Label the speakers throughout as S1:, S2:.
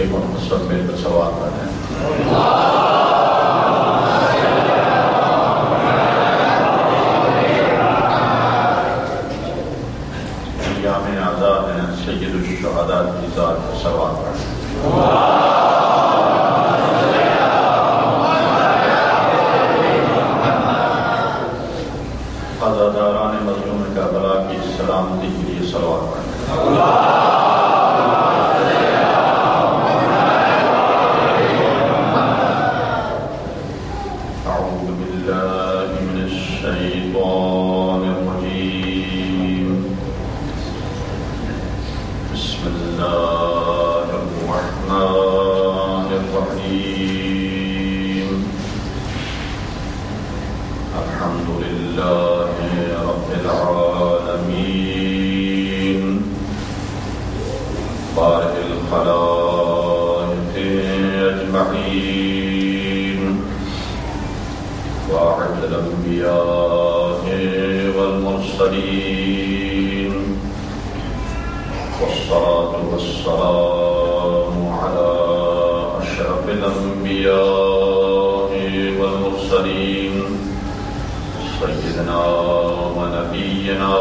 S1: ایک اور سب مل کر صلوات پڑھیں۔ ایام آزاد ہیں سید الشہداء کی ذات پر صلوات پڑھیں۔ عزاداران مظلوم کربلا کی سلامتی کے لیے صلوات پڑھیں۔ اعوذ باللہ من الشیطان الرجیم، بسم اللہ الرحمن الرحیم، الحمد للہ رب العالمین، بارئ الخلائق اجمعین، واحد الانبیاء والمرسلین، والصلاة والسلام على اشرف الانبیاء والمرسلین، سیدنا ونبینا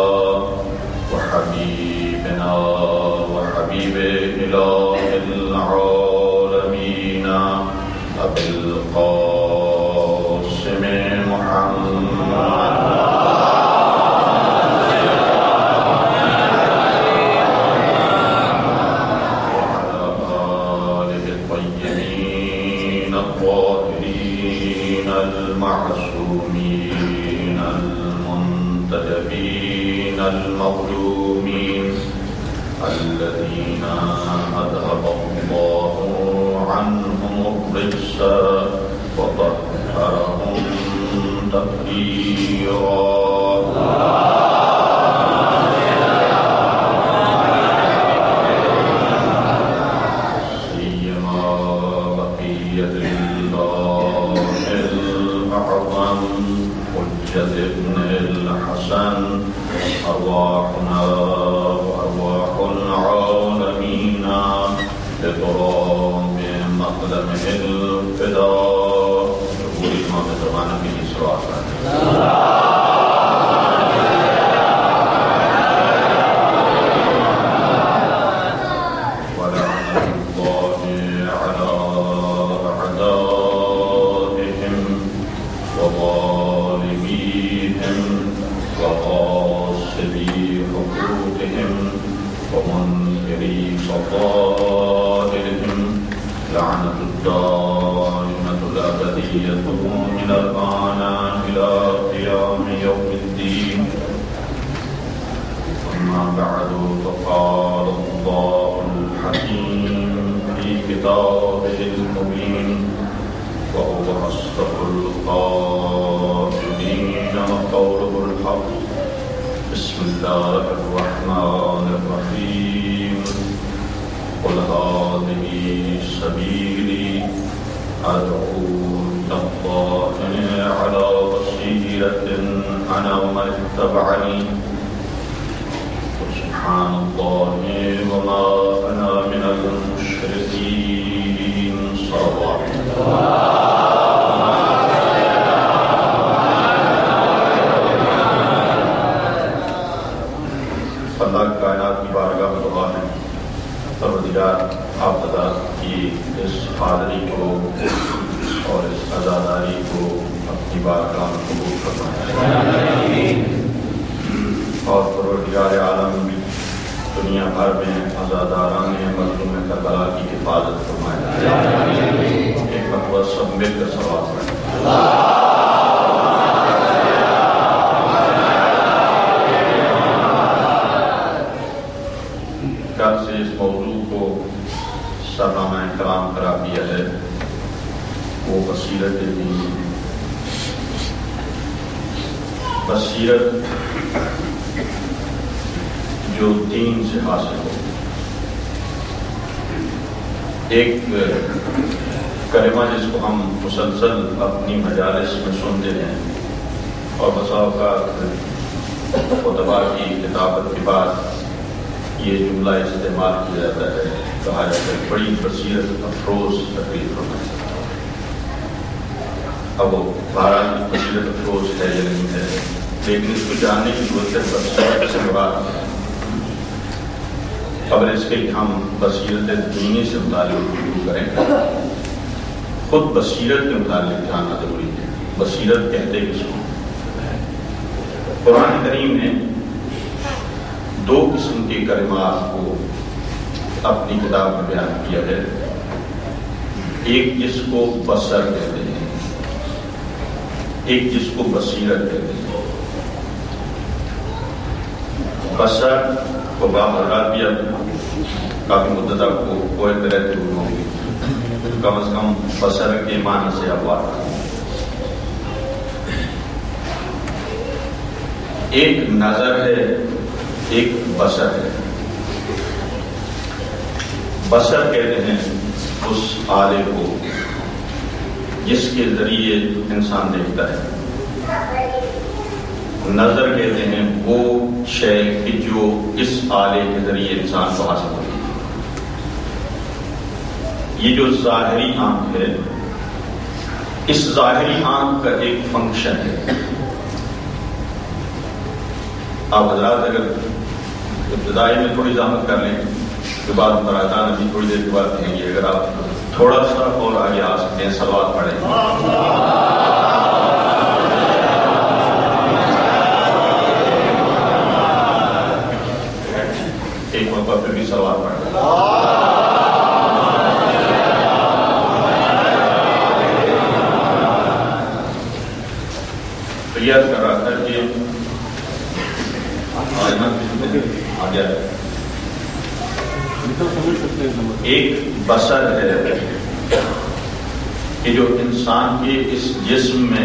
S1: وحبیبنا وحبیب الہ العالمین ابی القاسم محمد وعلى آلہ الطیبین الطاہرین المعصومین المنتجبین المظلومین الذین اذهب اللہ عنهم الرجس وطهرهم تطہیرا۔ ابن الحسن ارواحنا وارواح العالمین بتراب مقدمه الفداء۔ پوری امام زمانہ کی صلوات پڑھیں۔ لعنة الدائمة الأبدية من الآن إلى قيام يوم الدين، أما بعد، فقال الله الحكيم في كتابه المبين، وهو أصدق القائلين وقوله الحق، بسم الله الرحمن الرحيم، قل هذه سبيلي أدعو إلى الله على بصيرة أنا ومن اتبعني، سبحان الله وما أنا من المشركين، صلوات اللہ کائنات کی بارگاہ میں دعا ہے، پروردگار آپ حضرات کی اس حاضری کو اور اس عزاداری کو اپنی بارگاہ میں قبول فرمائے، اور پروردگار عالم دنیا بھر میں عزاداران مظلوم کربلا کی حفاظت فرمائے۔ ایک مرتبہ سب مل کر صلوات پڑھیں۔ کل سے اس موضوع کو سرنامہ کلام قرار دیا ہے، وہ بصیرت دین۔ بصیرت جو دین سے حاصل ہو۔ ایک کلمہ جس کو ہم مسلسل اپنی مجالس میں سنتے ہیں اور بسا اوقات خطبہ کی کتابت کے بعد یہ جملہ استعمال کیا جاتا ہے کہا جاتا ہے، بڑی بصیرت افروز تقریر ہونا ہے۔ اب وہ بہرحال بصیرت افروز ہے یا نہیں ہے، لیکن اس کو جاننے کی ضرورت ہے بصیرت سے مراد ہے۔ قبل اس کے ہم بصیرت دینی سے متعلق شروع کریں، خود بصیرت کے متعلق جاننا ضروری ہے۔ بصیرت کہتے کس کو؟ قرآن کریم نے دو قسم کے کلمات کو اپنی کتاب میں بیان کیا ہے، ایک جس کو بصر کہتے ہیں، ایک جس کو بصیرت کہتے ہیں۔ بصر کو حضرات بھی اب کافی مدت آپ کو کوئی رہتے ہوئے ہوں گے، کم از کم بصر کے معنی سے آپ واقف ہیں۔ ایک نظر ہے، ایک بصر ہے۔ بصر کہتے ہیں اس آلے کو جس کے ذریعے انسان دیکھتا ہے، نظر کہتے ہیں وہ شے کہ جو اس آلے کے ذریعے انسان کو حاصل ہوتی ہے۔ یہ جو ظاہری آنکھ ہے، اس ظاہری آنکھ کا ایک فنکشن ہے۔ آپ حضرات اگر ابتدائی میں تھوڑی زحمت کر لیں کے بعد مراجعان ابھی تھوڑی دیر کے بعد کہیں گے، اگر آپ تھوڑا سا اور آگے آ سکتے ہیں سوال پڑھیں۔ ایک موقع پہ بھی سوال پڑھیں۔ تو یہ کر رہا تھا کہ ایک بصر ہے کہ جو انسان کے اس جسم میں،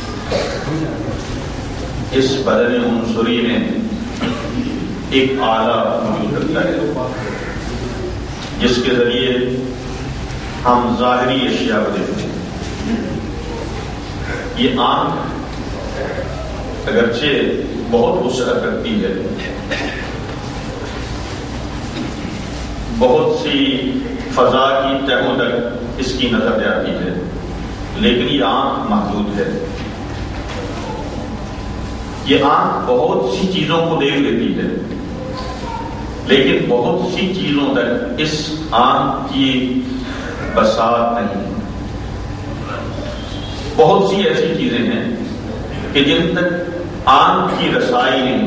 S1: اس بدن عنصری میں ایک آلہ موجود رکھتا ہے جس کے ذریعے ہم ظاہری اشیاء کو دیکھتے ہیں۔ یہ آنکھ اگرچہ بہت وسعت رکھتی ہے، بہت سی فضا کی تہوں تک اس کی نظر جاتی ہے، لیکن یہ آنکھ محدود ہے۔ یہ آنکھ بہت سی چیزوں کو دیکھ لیتی ہے، لیکن بہت سی چیزوں تک اس آنکھ کی بساط نہیں۔ بہت سی ایسی چیزیں ہیں کہ جن تک آنکھ کی رسائی نہیں۔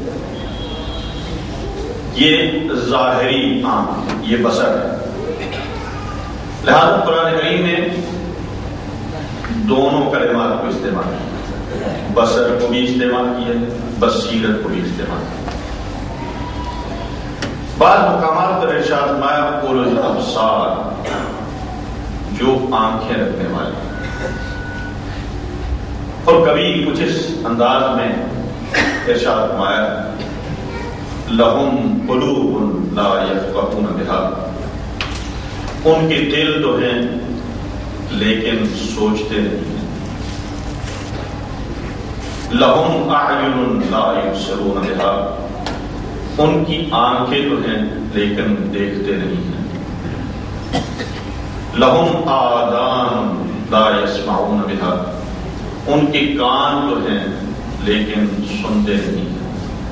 S1: یہ ظاہری آنکھ، یہ بصر ہے۔ لہذا قرآن کریم نے دونوں کلمات کو استعمال کیا، بصر کو بھی استعمال کیا، بصیرت کو بھی استعمال کیا۔ بعض مقامات پر ارشاد فرمایا اولو الابصار، جو آنکھیں رکھنے والے، اور کبھی کچھ اس انداز میں ارشاد فرمایا لہم قلوب لا یفقہون بہا، ان کے دل تو ہیں لیکن سوچتے نہیں ہیں۔ لہم اعین لا یبصرون بہا، ان کی آنکھیں تو ہیں لیکن دیکھتے نہیں ہیں۔ لہم آذان لا یسمعون بہا، ان کے کان تو ہیں لیکن سنتے نہیں ہیں۔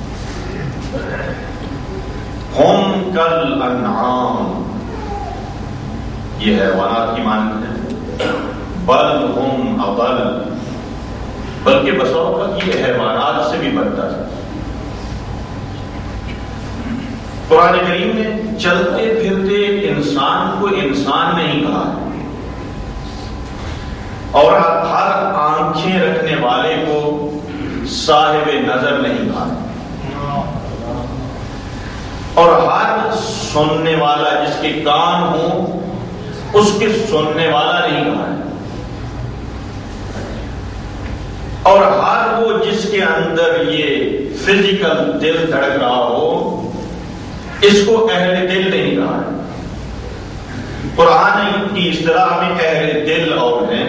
S1: ہم کل انعام، یہ حیوانات کی مانند ہے، بل ہم اضل، بلکہ بسا اوقات یہ حیوانات سے بھی بدتر ہے۔ قرآن کریم نے چلتے پھرتے انسان کو انسان نہیں کہا، اور ہر آنکھیں رکھنے والے کو صاحب نظر نہیں کہا، اور ہر سننے والا جس کے کان ہوں اس کے سننے والا نہیں کہا ہے، اور ہر وہ جس کے اندر یہ فزیکل دل دھڑک رہا ہو اس کو اہل دل نہیں کہا ہے۔ قرآن کی اصطلاح میں اہل دل اور ہیں،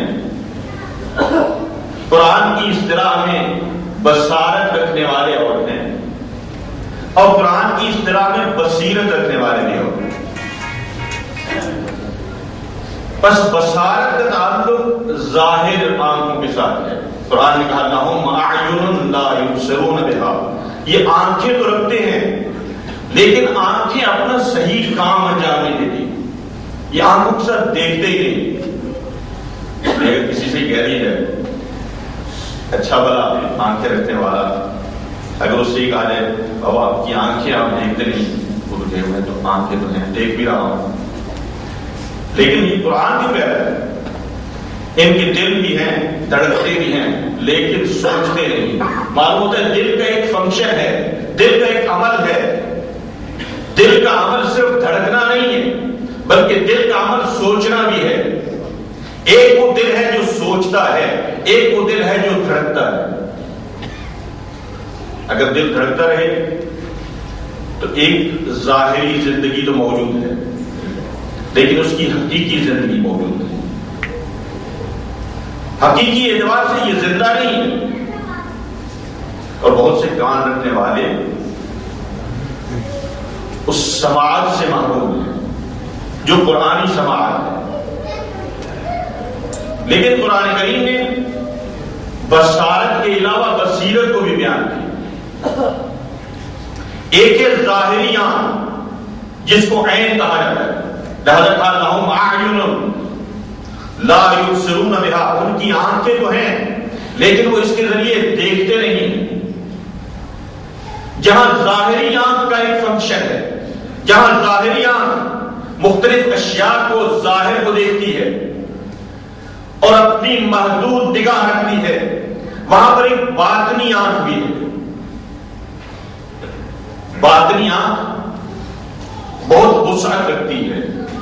S1: قرآن کی اصطلاح میں بصارت رکھنے والے اور ہیں، اور قرآن کی اصطلاح میں بصیرت رکھنے والے بھی اور ہیں۔ بس بصارت کا تعلق ظاہر آنکھوں کے ساتھ ہے. قرآن نے کہا لہم اعین لا یبصرون بها، یہ آنکھیں تو رکھتے ہیں لیکن آنکھیں اپنا صحیح کام انجام نہیں دیتی. یہ آنکھوں کے ساتھ دیکھتے ہی نہیں. اگر کسی سے کہہ دی ہے اچھا بلا آنکھیں رکھنے والا، اگر اس سے یہ کہا جائے بابا آپ کی آنکھیں آپ دیکھتے نہیں، وہ رکے ہوئے تو آنکھیں تو ہیں دیکھ بھی رہا ہوں، لیکن یہ قرآن کیوں کہہ رہا ہے ان کے دل بھی ہیں دھڑکتے بھی ہیں لیکن سوچتے نہیں. معلوم ہوتا ہے دل کا ایک فنکشن ہے، دل کا ایک عمل ہے. دل کا عمل صرف دھڑکنا نہیں ہے بلکہ دل کا عمل سوچنا بھی ہے. ایک وہ دل ہے جو سوچتا ہے، ایک وہ دل ہے جو دھڑکتا ہے. اگر دل دھڑکتا رہے تو ایک ظاہری زندگی تو موجود ہے لیکن اس کی حقیقی زندگی موجود ہے. حقیقی اعتبار سے یہ زندہ نہیں ہے. اور بہت سے کان رکھنے والے اس سماعت سے محروم ہیں جو قرآنی سماعت ہے. لیکن قرآن کریم نے بصارت کے علاوہ بصیرت کو بھی بیان کی. ایک ہے ظاہری آنکھ جس کو عین کہا جاتا ہے. لہذا کہا لہم اعین لا یبصرون بها، ان کی آنکھیں تو ہیں لیکن وہ اس کے ذریعے دیکھتے نہیں. جہاں ظاہری آنکھ کا ایک فنکشن ہے، جہاں ظاہری آنکھ مختلف اشیاء کو ظاہر کو دیکھتی ہے اور اپنی محدود نگاہ رکھتی ہے، وہاں پر ایک باطنی آنکھ بھی ہے. باطنی آنکھ بہت وسعت رکھتی ہے.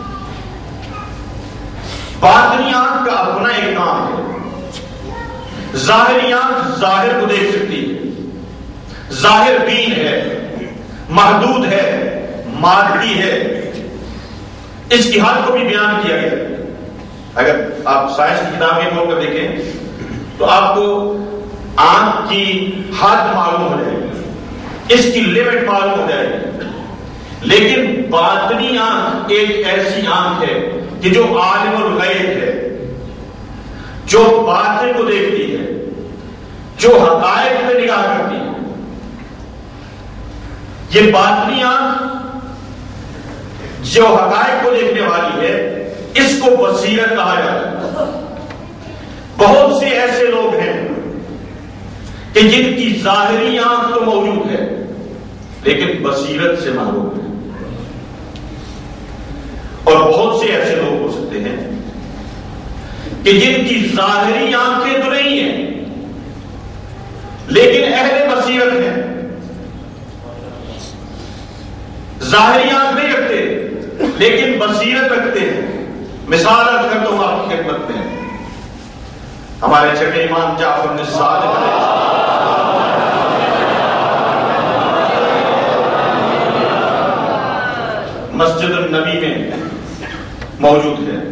S1: باطنی آنکھ کا اپنا ایک کام ہے. ظاہری آنکھ ظاہر کو دیکھ سکتی ہے، ظاہر بین ہے، محدود ہے، مادی ہے. اس کی حد کو بھی بیان کیا گیا. اگر آپ سائنس کی کتابیں کھول کر دیکھیں تو آپ کو آنکھ کی حد معلوم ہو جائے گی، اس کی لمٹ معلوم ہو جائے گی. لیکن باطنی آنکھ ایک ایسی آنکھ ہے کہ جو عالم الغیب ہے، جو باطن کو دیکھتی ہے، جو حقائق پہ نگاہ کرتی ہے. یہ باطنی آنکھ جو حقائق کو دیکھنے والی ہے اس کو بصیرت کہا جاتا ہے. بہت سے ایسے لوگ ہیں کہ جن کی ظاہری آنکھ تو موجود ہے لیکن بصیرت سے محروم ہے. اور بہت سے ایسے لوگ ہو سکتے ہیں کہ جن کی ظاہری آنکھیں تو نہیں ہیں لیکن اہل بصیرت ہیں. ظاہری آنکھ نہیں رکھتے لیکن بصیرت رکھتے ہیں. مثال رکھ کر تو آپ کی خدمت میں ہمارے چھٹے امام جعفر بن صادق مسجد النبی میں موجود ہے.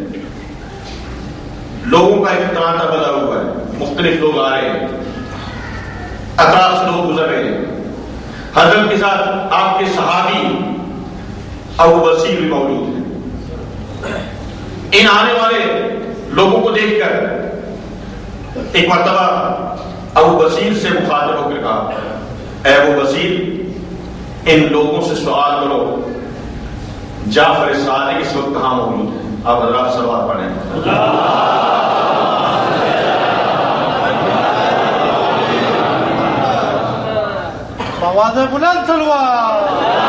S1: لوگوں کا ایک تانتا بدا ہوا ہے، مختلف لوگ آ رہے ہیں، اطراف سے لوگ گزر رہے ہیں. حضرت کے ساتھ آپ کے صحابی ابو بصیر بھی موجود ہیں. ان آنے والے لوگوں کو دیکھ کر ایک مرتبہ ابو بصیر سے مخاطب ہو کر کہا، اے ابو بصیر ان لوگوں سے سوال کرو جعفر صادق اس وقت کہاں موجود ہے. آپ حضرات سوال پڑھیں.
S2: آواز بلند تلوار.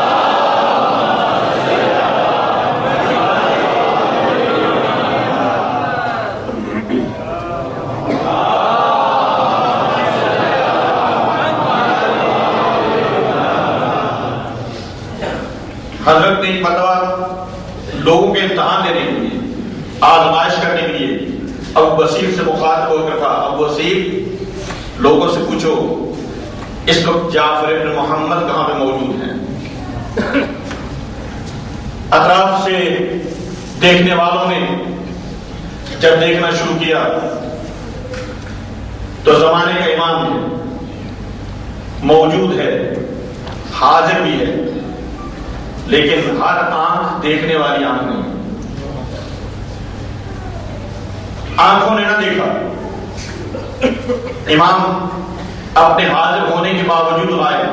S1: حضرت نے ایک مرتبہ لوگوں کے امتحان لینے کے لیے، آزمائش کرنے کے لیے ابو بصیر سے مخاطب ہو کر کہا، ابو بصیر لوگوں سے پوچھو اس وقت جعفر ابن محمد کہاں پہ موجود ہیں. اطراف سے دیکھنے والوں نے جب دیکھنا شروع کیا تو زمانے کا امام ہے، موجود ہے، حاضر بھی ہے، لیکن ہر آنکھ دیکھنے والی آنکھ نہیں. آنکھوں نے نہ دیکھا. امام اپنے حاضر ہونے کے باوجود آئے.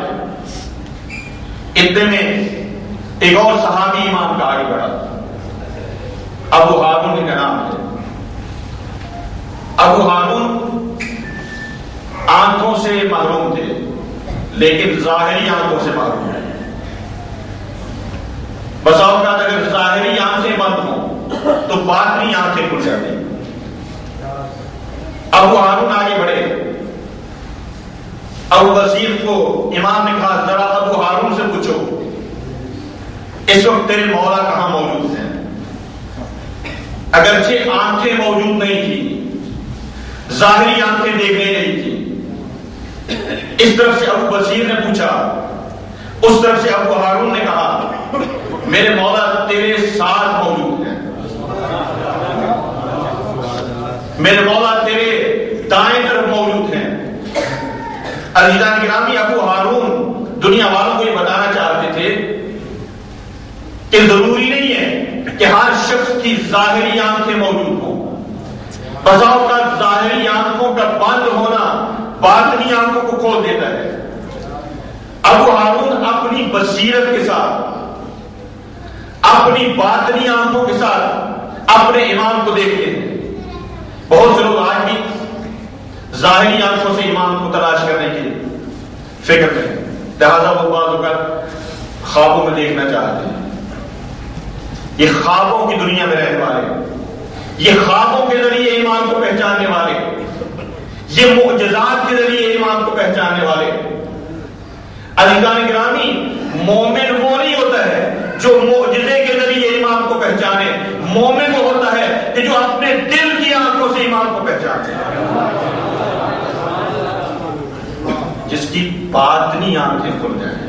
S1: اتنے میں ایک اور صحابی امام کا آگے بڑھا. ابو ہارون کا نام ہے. ابو ہارون آنکھوں سے محروم تھے لیکن ظاہری آنکھوں سے محروم ہے. بسا اوقات اگر ظاہری آنکھیں بند ہوں تو باطنی آنکھیں کھل جاتی. ابو ہارون آگے بڑھے. ابو بصیر کو امام نے کہا ذرا ابو ہارون سے پوچھو اس وقت تیرے مولا کہاں موجود ہیں. اگرچہ آنکھیں موجود نہیں تھی, ظاہری آنکھیں دیکھنے نہیں تھی. اس طرف سے ابو بصیر نے پوچھا, اس طرف سے ابو ہارون نے کہا میرے مولا تیرے ساتھ موجود ہیں, میرے مولا تیرے دائیں طرف موجود ہیں. عزیزان گرامی, ابو ہارون دنیا والوں کو یہ بتانا چاہتے تھے کہ ضروری نہیں ہے کہ ہر شخص کی ظاہری آنکھیں موجود ہوں. بسا اوقات ظاہری آنکھوں کا بند ہونا باطنی آنکھوں کو کھول دیتا ہے. ابو ہارون اپنی بصیرت کے ساتھ, اپنی باطنی آنکھوں کے ساتھ اپنے امام کو دیکھتے ہیں. بہت سے لوگ آج بھی ظاہری آنکھوں سے امام کو تلاش کرنے کی فکر میں, لہذا وہ بعض اوقات خوابوں میں دیکھنا چاہتے ہیں. یہ خوابوں کی دنیا میں رہنے والے, یہ خوابوں کے ذریعے امام کو پہچاننے والے, یہ معجزات کے ذریعے امام کو پہچاننے والے. عزیزان گرامی, مومن وہ نہیں ہوتا ہے جو معجزے کے ذریعے امام کو پہچانے. مومن وہ ہوتا ہے کہ جو اپنے دل کی آنکھوں سے امام کو پہچانے, جس کی باطنی آنکھیں کھل جائیں,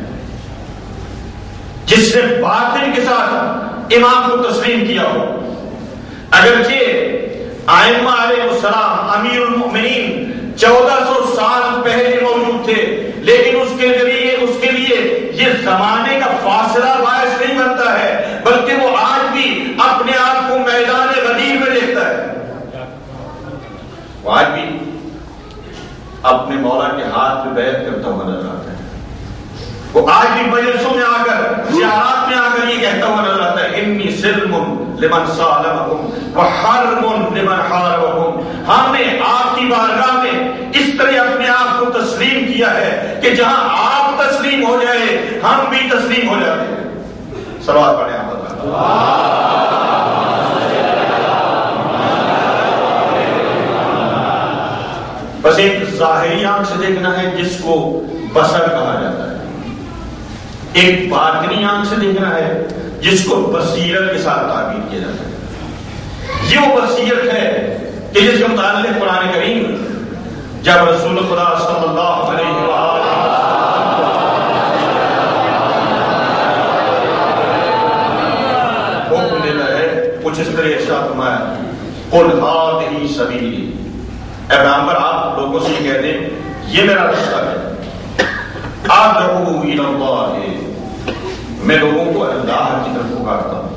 S1: جس نے باطن کے ساتھ امام کو تسلیم کیا ہو. اگرچہ ائمہ علیہ السلام امیر المؤمنین 1400 سال پہلے موجود تھے, لیکن اس کے لیے یہ زمانے کا فاصلہ باعث نہیں بنتا ہے, بلکہ وہ آج بھی اپنے آپ کو میدان غدیر میں دیکھتا ہے. وہ آج بھی اپنے مولا کے ہاتھ پہ بیعت کرتا ہوا نظر آتا ہے. وہ آج بھی مجلسوں میں آ کر, زیارات میں آ کر یہ کہتا ہوا نظر آتا ہے انی سلم لمن سالمکم وحرم لمن حاربکم. ہم نے آپ کی بارگاہ میں اس طرح اپنے آپ کو تسلیم کیا ہے کہ جہاں آپ تسلیم ہو جائے ہم بھی تسلیم ہو جاتے ہیں. صلوات پڑھیں آپ. بس ایک ظاہری آنکھ سے دیکھنا ہے جس کو بصر کہا جاتا ہے, ایک باطنی آنکھ سے دیکھنا ہے جس کو بصیرت کے ساتھ تعبیر کیا جاتا ہے. یہ وہ بصیرت ہے کہ جس کے متعلق قرآن کریم جب رسول خدا صلی اللہ علیہ وآلہ حکم دیتا ہے, کچھ اس طرح ارشاد فرمایا قل ہذہ سبیلی, اے پیغمبر آپ لوگوں سے یہ کہہ دیں یہ میرا رستہ ہے, ادعو الی اللہ, میں لوگوں کو اللہ کی طرف پکارتا ہوں.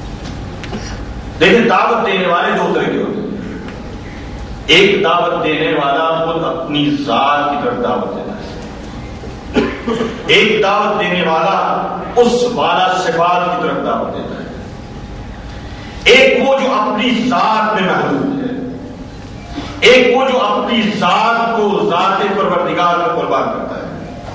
S1: لیکن دعوت دینے والے دو طرح کے ہوتے ہیں. ایک دعوت دینے والا خود اپنی ذات کی طرف دعوت دیتا ہے, ایک دعوت دینے والا اس والا صفات کی طرف دعوت دیتا ہے. ایک وہ جو اپنی ذات میں محدود ہے, ایک وہ جو اپنی ذات کو ذات پروردگار میں قربان کرتا ہے,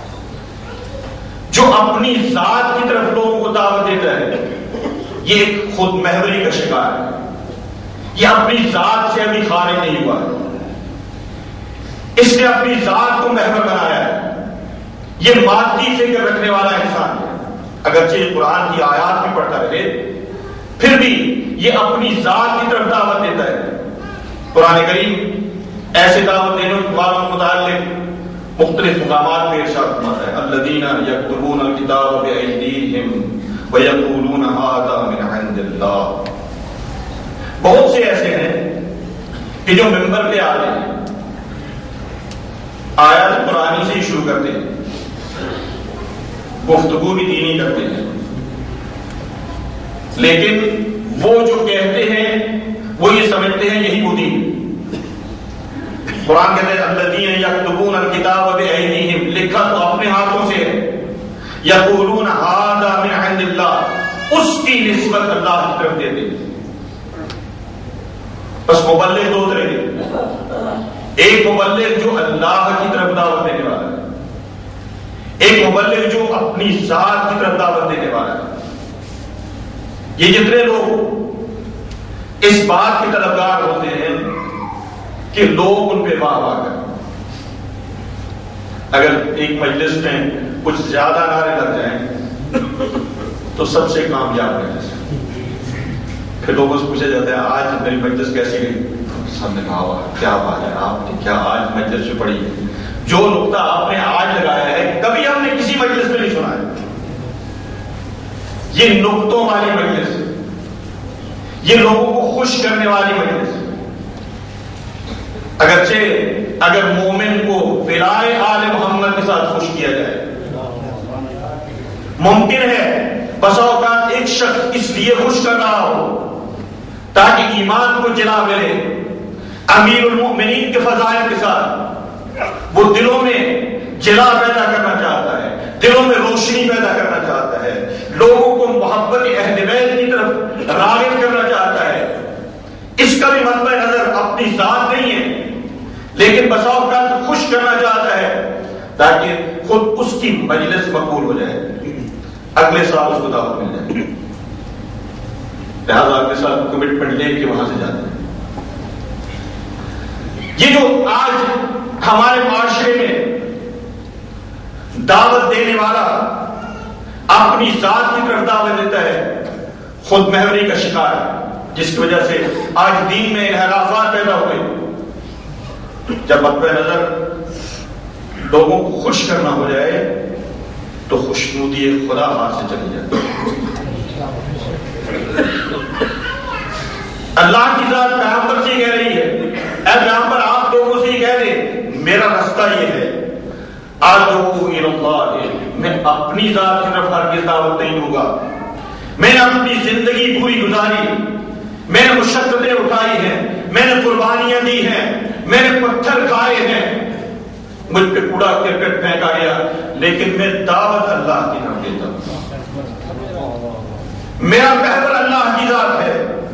S1: جو اپنی ذات کی طرف لوگوں کو دعوت دیتا ہے. یہ ایک خود محوری کا شکار ہے, یہ اپنی ذات سے ابھی خارج نہیں ہوا ہے, اس نے اپنی ذات کو محور بنایا ہے. یہ مادی فکر رکھنے والا انسان ہے, اگرچہ قرآن کی آیات بھی پڑھتا رہے پھر بھی یہ اپنی ذات کی طرف دعوت دیتا ہے. قرآن کریم ایسے دعوت دینے والوں کے متعلق مختلف مقامات میں ارشاد فرماتا ہے الذین یکتبون الکتاب بایدیہم ویقولون ھذا من عند اللہ. بہت سے ایسے ہیں کہ جو منبر پہ آتے ہیں, آیات قرآنی سے ہی شروع کرتے ہیں, گفتگو بھی دینی کرتے ہیں, لیکن وہ جو کہتے ہیں وہ یہ سمجھتے ہیں یہی وہ دین. قرآن کہتے ہیں الذین یکتبون الکتاب بایدیہم، لکھا تو اپنے ہاتھوں سے ہے، یقولون ھذا من عند اللہ، اس کی نسبت اللہ کی طرف دیتے ہیں۔ بس مبلغ دو طرح کے، ایک مبلغ جو اللہ کی طرف دعوت دینے والا ہے، ایک مبلغ جو اپنی ذات کی طرف دعوت دینے والا ہے۔ یہ جتنے لوگ اس بات کے طلبگار ہوتے ہیں کہ لوگ ان پہ واہ واہ کریں، اگر ایک مجلس میں کچھ زیادہ نعرے لگ جائیں تو سب سے کامیاب مجلس، پھر لوگوں سے پوچھا جاتا ہے آج میری مجلس کیسی گئی؟ سب نے کہا کیا بات ہے، آپ نے کیا آج مجلس سے پڑھی؟ جو نقطہ آپ نے آج لگایا ہے کبھی ہم نے کسی مجلس میں نہیں سنا ہے۔ یہ نقطوں والی مجلس، یہ لوگوں کو خوش کرنے والی مجلس۔ اگرچہ اگر مومن کو ولائے آل محمد کے ساتھ خوش کیا جائے، ممکن ہے بسا اوقات ایک شخص اس لیے خوش کر رہا ہو تاکہ ایمان کو جلا ملے، امیر المؤمنین کے فضائل کے ساتھ وہ دلوں میں جلا پیدا کرنا چاہتا ہے، دلوں میں روشنی پیدا کرنا چاہتا ہے، لوگوں کو محبت اہل بیت کی طرف راغب کرنا چاہتا ہے۔ اس کا بھی مد نظر اپنی ذات نہیں ہے، لیکن بسا اوقات خوش کرنا چاہتا ہے تاکہ خود اس کی مجلس مقبول ہو جائے، اگلے سال اس کو دعوت مل جائے، لہٰذا اگلے سال کمٹمنٹ لے کے وہاں سے جاتے ہیں۔ یہ جو آج ہمارے معاشرے میں دعوت دینے والا اپنی ذات کی طرف دعوت دیتا ہے، خود محوری کا شکار ہے، جس کی وجہ سے آج دین میں انحرافات پیدا ہوئے۔ جب مقبہ نظر لوگوں کو خوش کرنا ہو جائے تو خوشنودی خدا ہاتھ سے چلی جاتی ہے۔ اللہ کی ذات پیغمبر سے کہہ رہی ہے، اے پیغمبر آپ لوگوں سے ہی کہہ دیں میرا راستہ یہ ہے، ادعو الی اللہ، میں اپنی ذات کی طرف ہرگز دعوت نہیں دوں گا۔ میں نے اپنی زندگی پوری گزاری، میں نے مشقتیں اٹھائی ہیں، میں نے قربانیاں دی ہیں، میں نے پتھر کھائے ہیں، مجھ پہ کوڑا کرکٹ پھینکا گیا، لیکن میں دعوت اللہ کی طرف دیتا ہوں۔ میرا محور اللہ کی ذات ہے،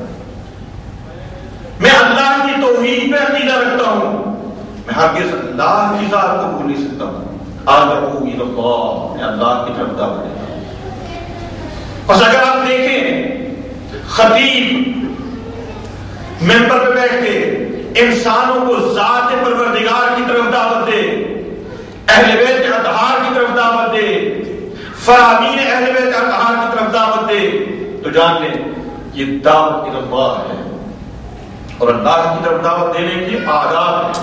S1: میں اللہ کی توحید پہ عقیدہ رکھتا ہوں، میں ہرگز اللہ کی ذات کو بھول نہیں سکتا ہوں۔ ادعو الی اللہ، میں اللہ کی طرف دعوت دیتا ہوں۔ بس اگر آپ دیکھیں خطیب ممبر پہ بیٹھ کے انسانوں کو ذات پروردگار کی طرف دعوت دے، اہل بیت اطہار کی طرف دعوت دے، فرامین اہل بیت اطہار کی طرف دعوت دے، تو جان لیں یہ دعوت اللہ ہے، اور اللہ کی طرف دعوت دینے کی آداب ہے۔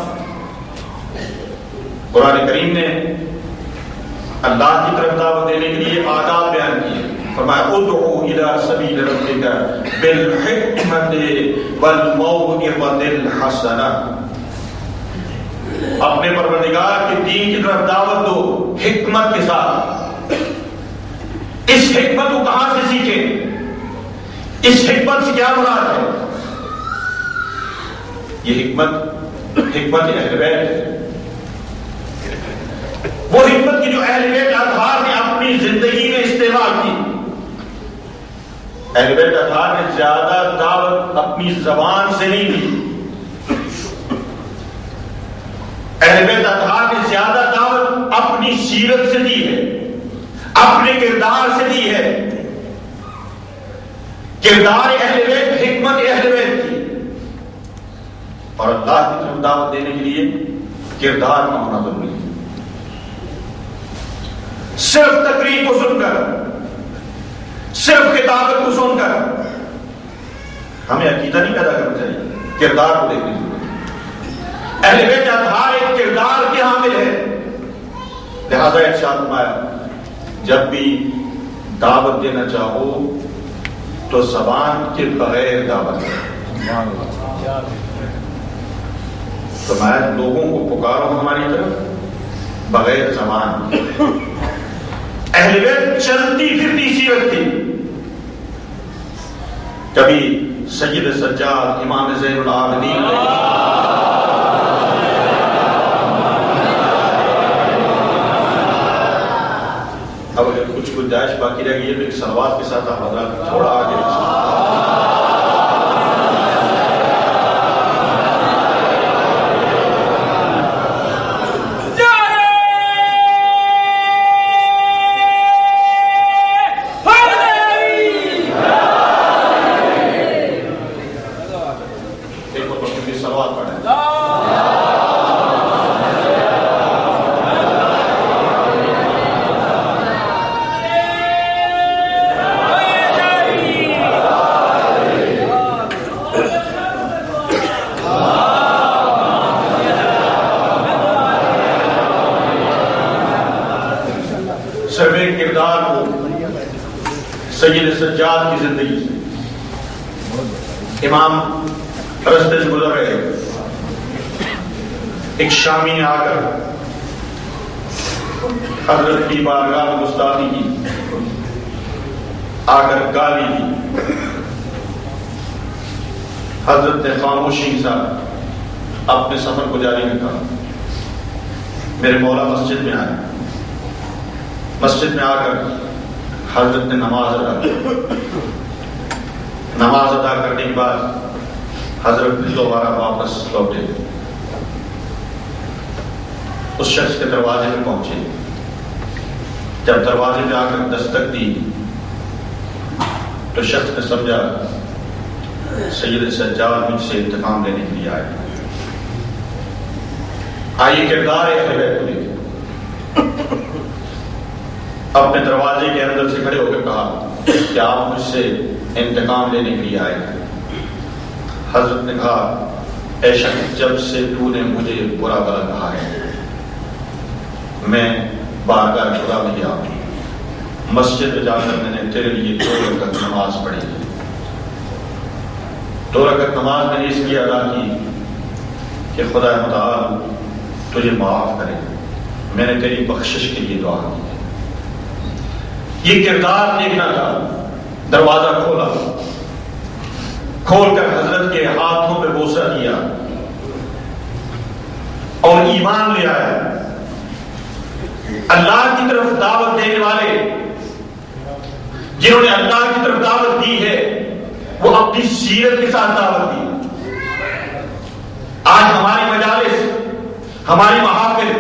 S1: قرآن کریم نے اللہ کی طرف دعوت دینے کے لیے آداب بیان کیے، فرمایا ادعو الی سبیل ربک بالحکمت والموعظۃ الحسنہ، اپنے پروردگار کے دین کی طرف دعوت دو حکمت کے ساتھ۔ اس حکمت کو کہاں سے سیکھیں؟ اس حکمت سے کیا مراد ہے؟ یہ حکمت اہل بیت ہے، وہ حکمت کی جو اہل بیت اطہار نے اپنی زندگی میں استعمال کی۔ اہل بیت اطہار نے زیادہ دعوت اپنی زبان سے نہیں دی، اہل بیت اطہار نے زیادہ دعوت اپنی سیرت سے دی ہے، اپنے کردار سے دی ہے۔ کردار اہل بیت حکمت اہل بیت کی، اور اللہ کی طرف دعوت دینے کے لیے کردار کا ہونا ضروری ہے۔ صرف تقریر کو سن کر، صرف کتابت کو سن کر ہمیں عقیدہ نہیں پیدا کرنا چاہیے، کردار کو دیکھنے کی ضرورت ہے۔ اہل بیت اطہار ایک کردار کے حامل ہے، لہذا ارشاد فرمایا جب بھی دعوت دینا چاہو تو زبان کے بغیر دعوت دو۔ فرمایا لوگوں کو پکارو ہماری طرف بغیر زبان۔ اہل بیت چلتی پھرتی سیرت تھی، کبھی سید سجاد امام زین العابدین گنجائش باقی رہ گئی ہے، ایک صلوات کے ساتھ آپ حضرات تھوڑا آگے کردار کو سید سجاد کی زندگی سے امام رستے سے گزر رہے، ایک شامی نے آ کر حضرت کی بارگاہ میں گستاخی کی، آ کر گالی دی۔ حضرت نے خاموشی کے ساتھ اپنے سفر کو جاری رکھا۔ میرے مولا مسجد میں آئے، مسجد میں آ کر حضرت نے نماز ادا کی۔ نماز ادا کرنے کے بعد حضرت دوبارہ واپس لوٹے، اس شخص کے دروازے میں پہنچے۔ جب دروازے پہ آ کر دستک دی تو شخص نے سمجھا سید سجاد مجھ سے انتقام لینے کے لیے آئے۔ آئیے کردار اہل بیت کو دیکھیں۔ اپنے دروازے کے اندر سے کھڑے ہو کے کہا کہ آپ مجھ سے انتقام لینے کے لیے آئے۔ حضرت نے کہا اے شخص، جب سے تو نے مجھے برا بھلا کہا ہے میں بارگاہ خدا میں گیا، مسجد میں جا کر میں نے تیرے لیے 2 رکعت نماز پڑھی۔ 2 رکعت نماز میں نے اس لیے ادا کی کہ خدا متعال تجھے معاف کرے، میں نے تیری بخشش کے لیے دعا کی۔ یہ کردار دیکھنا تھا۔ دروازہ کھولا، کھول کر حضرت کے ہاتھوں پہ بوسہ کیا اور ایمان لے آیا۔ اللہ کی طرف دعوت دینے والے جنہوں نے اللہ کی طرف دعوت دی ہے وہ اپنی سیرت کے ساتھ دعوت دی۔ آج ہماری مجالس، ہماری محافل،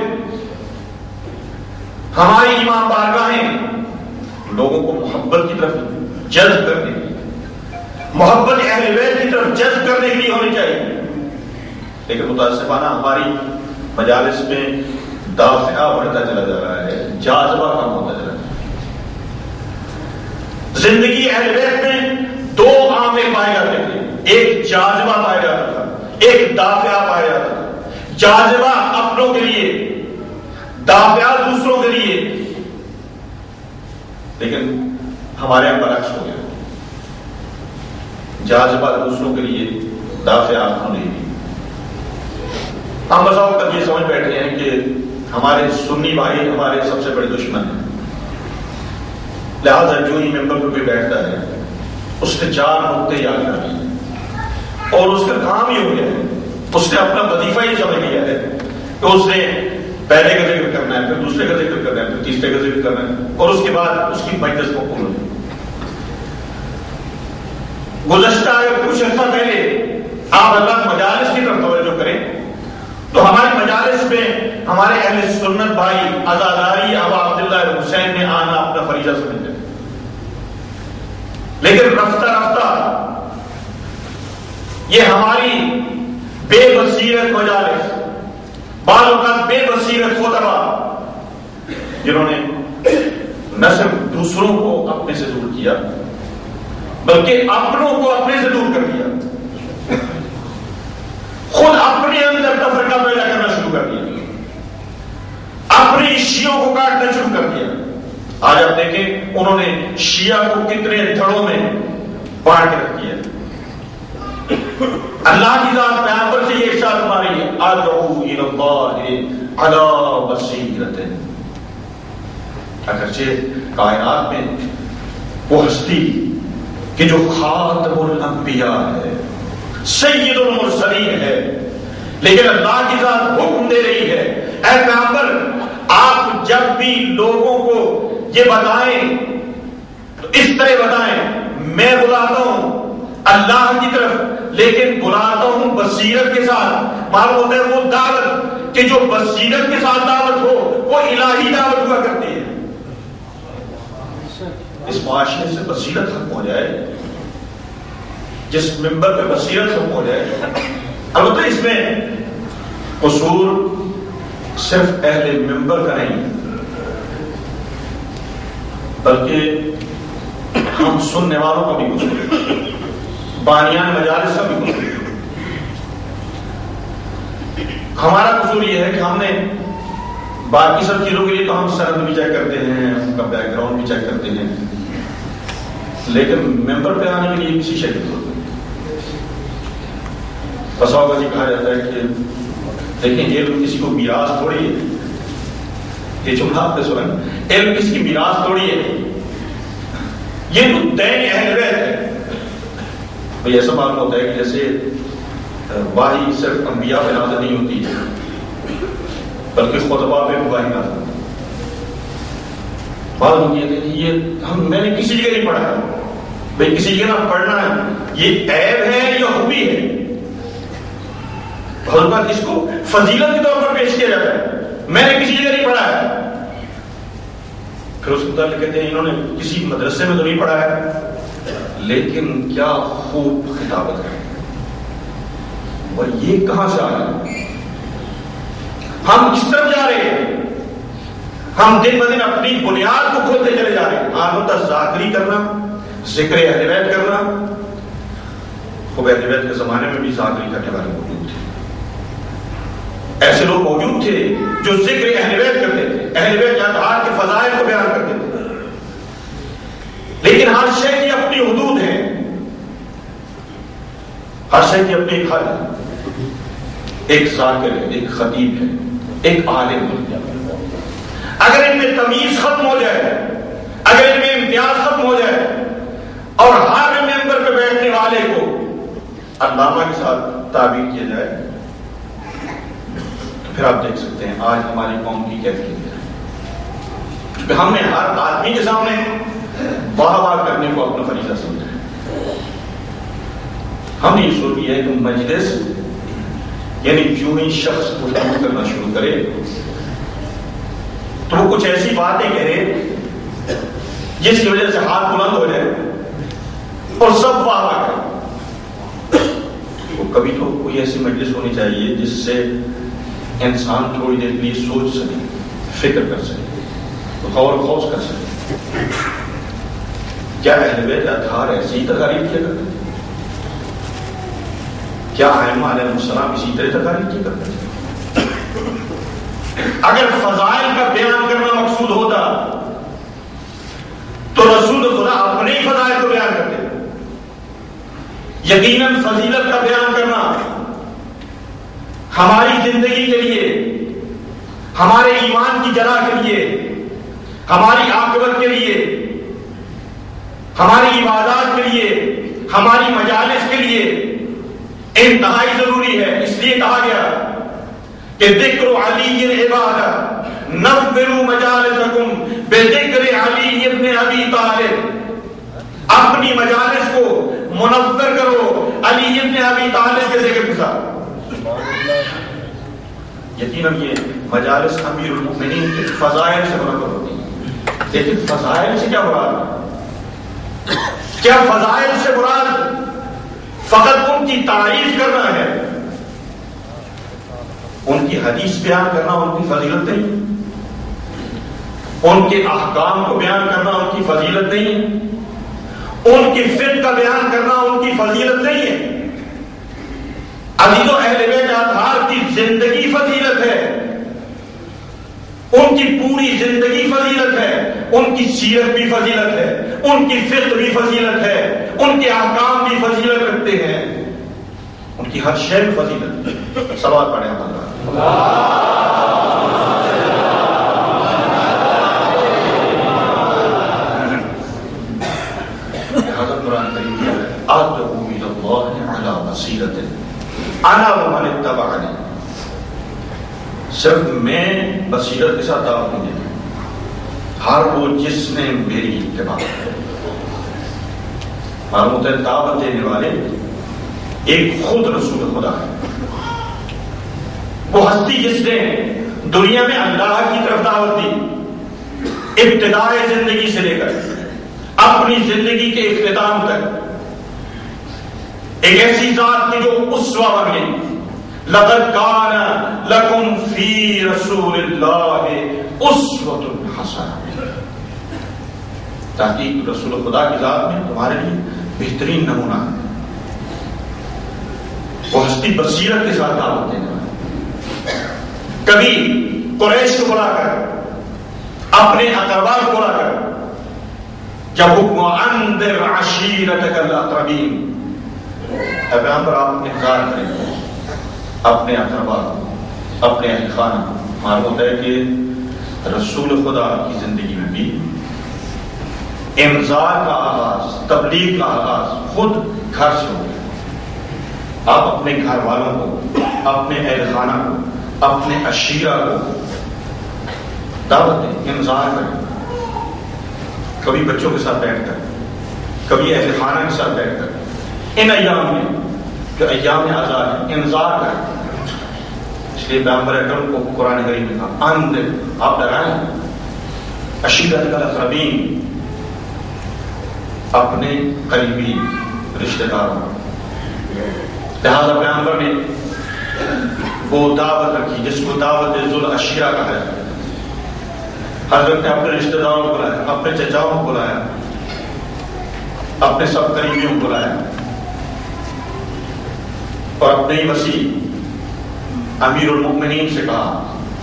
S1: ہماری امام بارگاہیں لوگوں کو محبت کی طرف جذب کرنے کی، محبت اہل بیت کی طرف جذب کرنے کے لیے ہونی چاہیے، لیکن متاسفانہ ہماری مجالس میں دافعہ بڑھتا چلا جا رہا ہے، جاذبہ کم ہوتا چلا جا رہا ہے۔ زندگی اہل بیت میں 2 عامل پائے جاتے تھے، ایک جاذبہ پایا جاتا تھا، ایک دافعہ پایا جاتا تھا۔ جاذبہ اپنوں کے لیے، دافعہ دوسروں کے لیے، لیکن ہمارے یہاں برعکس ہو گیا، جاذبہ دوسروں کے لیے، دافعہ اپنوں کے لیے۔ ہم بسا وقت یہ سمجھ بیٹھے ہیں کہ ہمارے سنی بھائی ہمارے سب سے بڑے دشمن ہیں، لہذا جو ہی ممبر پہ کوئی بیٹھتا ہے اس نے 4 نقطے یاد کر لیے اور اس کا کام ہی ہو گیا ہے، اس نے اپنا وظیفہ ہی سمجھ لیا ہے کہ اس نے پہلے کا ذکر کرنا ہے، پھر دوسرے کا ذکر کرنا ہے، پھر تیسرے کا ذکر کرنا ہے، اور اس کے بعد اس کی مجلس مقبول ہوگی۔ گزشتہ کچھ عرصہ پہلے آپ اللہ مجالس کی طرف توجہ کریں تو ہماری مجالس میں ہمارے اہل سنت بھائی عزاداری ابا عبداللہ حسین میں آنا اپنا فریضہ سمجھتے ہیں، لیکن رفتہ رفتہ یہ ہماری بے بصیرت مجالس، بعض اوقات بے بصیرت خطبہ جنہوں نے نہ صرف دوسروں کو اپنے سے دور کیا بلکہ اپنوں کو اپنے سے دور کر دیا، خود اپنے اندر تفرقہ پیدا کرنا شروع کر دیا، اپنے شیعوں کو کاٹنا شروع کر دیا۔ آج آپ دیکھیں انہوں نے شیعہ کو کتنے دھڑوں میں بانٹ کے رکھ دیا۔ اللہ کی ذات پیغمبر سے یہ ارشاد فرما رہی ہے ادعو الی اللہ علی بصیرۃ، اگرچہ کائنات میں وہ ہستی کہ جو خاتم الانبیاء ہے، سید المرسلین ہے، لیکن اللہ کی ذات حکم دے رہی ہے اے پیغمبر آپ جب بھی لوگوں کو یہ بتائیں اس طرح بتائیں میں بلاتا ہوں اللہ کی طرف لیکن بلاتا ہوں بصیرت کے ساتھ. معلوم ہوتا ہے وہ دعوت کہ جو بصیرت کے ساتھ دعوت ہو وہ الہی دعوت ہوا کرتی ہے. اس معاشرے سے بصیرت ختم ہو جائے, جس ممبر پہ بصیرت ختم ہو جائے. البتہ اس میں قصور صرف اہل ممبر کا نہیں بلکہ ہم سننے والوں کا بھی قصور ہے, بانیان مجالس کا بھی قصور ہے. ہمارا قصور یہ ہے کہ ہم نے باقی سب چیزوں کے لیے تو ہم سند بھی چیک کرتے ہیں, ان کا بیک گراؤنڈ بھی چیک کرتے ہیں, لیکن ممبر پہ آنے کے لیے کسی شے کی ضرورت نہیں. بس اوقات کہا جاتا ہے کہ دیکھیں علم کسی کو میراث تھوڑی ہے, یہ جملہ آپ نے سنا, علم کسی کی میراث تھوڑی ہے, یہ تو دین اہل بیت ہے. بھئی ایسا معلوم ہوتا ہے کہ جیسے وحی صرف انبیاء پہ نازل نہیں ہوتی بلکہ خطبہ پہ وحی نازل ہوتی ہے. معلوم یہ میں نے کسی جگہ نہیں پڑھا ہے. بھئی کسی جگہ نہ پڑھنا ہے یہ عیب ہے یا خوبی ہے؟ بہت بات اس کو فضیلت کے طور پر پیش کیا جاتا ہے. میں نے کسی جگہ نہیں پڑھا ہے, پھر اس متعلق کہتے ہیں انہوں نے کسی مدرسے میں تو نہیں پڑھا ہے, لیکن کیا خوب خطابت ہے. اور یہ کہاں سے آ رہا ہے؟ ہم کس طرف جا رہے ہیں؟ ہم دن بدن اپنی بنیاد کو کھولتے چلے جا رہے ہیں. آنوتا ذاکری کرنا, ذکر اہل بیت کرنا. خوب اہل بیت کے زمانے میں بھی ذاکری کرنے والے موجود تھے, ایسے لوگ موجود تھے جو ذکر اہل بیت کرتے تھے, اہل بیت اطہار کے فضائل کو بیان کرتے تھے. لیکن ہر شے کی اپنی حدود ہے, ہر شے کی اپنی ایک حد ہے. ایک ذاکر ہے, ایک خطیب ہے, ایک عالم ہے. اگر ان میں تمیز ختم ہو جائے, اگر ان میں امتیاز ختم ہو جائے اور ہر ممبر پہ بیٹھنے والے کو علامہ کے ساتھ تعبیر کیا جائے تو پھر آپ دیکھ سکتے ہیں آج ہماری قوم کی کیفیت ہے. کیونکہ ہم نے ہر آدمی کے سامنے واہ واہ کرنے کو اپنا فریضہ سمجھا ہے. ہم نے یہ سوچ لیا ہے کہ مجلس یعنی جو ہی شخص گفتگو کرنا شروع کرے تو وہ کچھ ایسی باتیں کہے جس کی وجہ سے ہاتھ بلند ہو جائے اور سب واہ واہ کرے. وہ کبھی تو کوئی ایسی مجلس ہونی چاہیے جس سے انسان تھوڑی دیر کے لیے سوچ سکے, فکر کر سکے, غور خوض کر سکے. کیا اہل بیت اطہار ایسی ہی تقاریر کیا کرتے تھے؟ کیا ائمہ علیہ السلام اسی طرح تقاریر کیا کرتے تھے؟ اگر فضائل کا بیان کرنا مقصود ہوتا تو رسول خدا اپنے ہی فضائل کو بیان کرتے. یقیناً فضیلت کا بیان کرنا ہماری زندگی کے لیے, ہمارے ایمان کی جلا کے لیے, ہماری عاقبت کے لیے, ہماری عبادات کے لیے, ہماری مجالس کے لیے انتہائی ضروری ہے. اس لیے کہا گیا کہ ذکر علی عبادہ نبروا مجالسکم بذکر علی ابن ابی طالب. اپنی مجالس کو منور کرو علی ابن ابی طالب کے ذکر کے ساتھ. یقیناً یہ مجالس امیر المؤمنین کے فضائل سے منور ہوتی ہیں, لیکن فضائل سے کیا مراد؟ کیا فضائل سے مراد فقط ان کی تعریف کرنا ہے, ان کی حدیث بیان کرنا ان کی فضیلت نہیں, ان کے احکام کو بیان کرنا ان کی فضیلت نہیں ہے, ان کی فقہ کا بیان کرنا ان کی فضیلت نہیں ہے. عزیزو اہل بیت اطہار کی زندگی فضیلت ہے, ان کی پوری زندگی فضیلت ہے, ان کی سیرت بھی فضیلت ہے, ان کی فقہ بھی فضیلت ہے, ان کے احکام بھی فضیلت رکھتے ہیں, ان کی ہر شے میں فضیلت ہے. سوال پڑھیں اللہ. حضرت قرآن کریم کیا ہے, ادعو الی اللہ علی بصیرۃ انا ومن اتبعنی. صرف میں بصیرت کے ساتھ دعوت نہیں دیتا, ہر وہ جس نے میری اتباع کی. معلوم ہے دعوت دینے والے ایک خود رسول خدا ہے، وہ ہستی جس نے دنیا میں اللہ کی طرف دعوت دی، ابتدائے زندگی سے لے کر اپنی زندگی کے اختتام تک، ایک ایسی ذات کی جو اسوہ بن گئی۔ لقد کان لکم فی رسول اللہ اسوۃ حسنہ، تحقیق رسول خدا کی ذات میں تمہارے لیے بہترین نمونہ ہے۔ وہ ہستی بصیرت کے ساتھ دعوت دینے والی، کبھی قریش کو بلا کر، اپنے اقربا کو بلا کر، جب حکم انذر عشیرتک الاقربین، اے پیغمبر آپ انذار کریں اپنے اقربا، اپنے اہل خانہ۔ معلوم ہوتا ہے کہ رسول خدا کی زندگی میں بھی انذار کا آغاز، تبلیغ کا آغاز خود گھر سے ہو گیا۔ آپ اپنے گھر والوں کو، اپنے اہل خانہ کو، اپنے عشیرہ کو دعوت دیں، انذار کریں، کبھی بچوں کے ساتھ بیٹھ کر، کبھی اہل خانہ کے ساتھ بیٹھ کر، ان ایام میں جو ایام آزاد ہے انذار کریں۔ اس لیے پیغمبر اکرم کو قرآن کریم میں کہا انذر، آپ ڈرائیں عشیرتک الاقربین، اپنے قریبی رشتہ داروں۔ لہذا پیغمبر نے وہ دعوت رکھی جس کو دعوت ذو العشیرہ کہا ہے۔ حضرت نے اپنے رشتہ داروں کو بلایا، اپنے چچاؤں کو بلایا، اپنے سب قریبیوں کو بلایا، اور اپنے ہی وسیع امیر المؤمنین سے کہا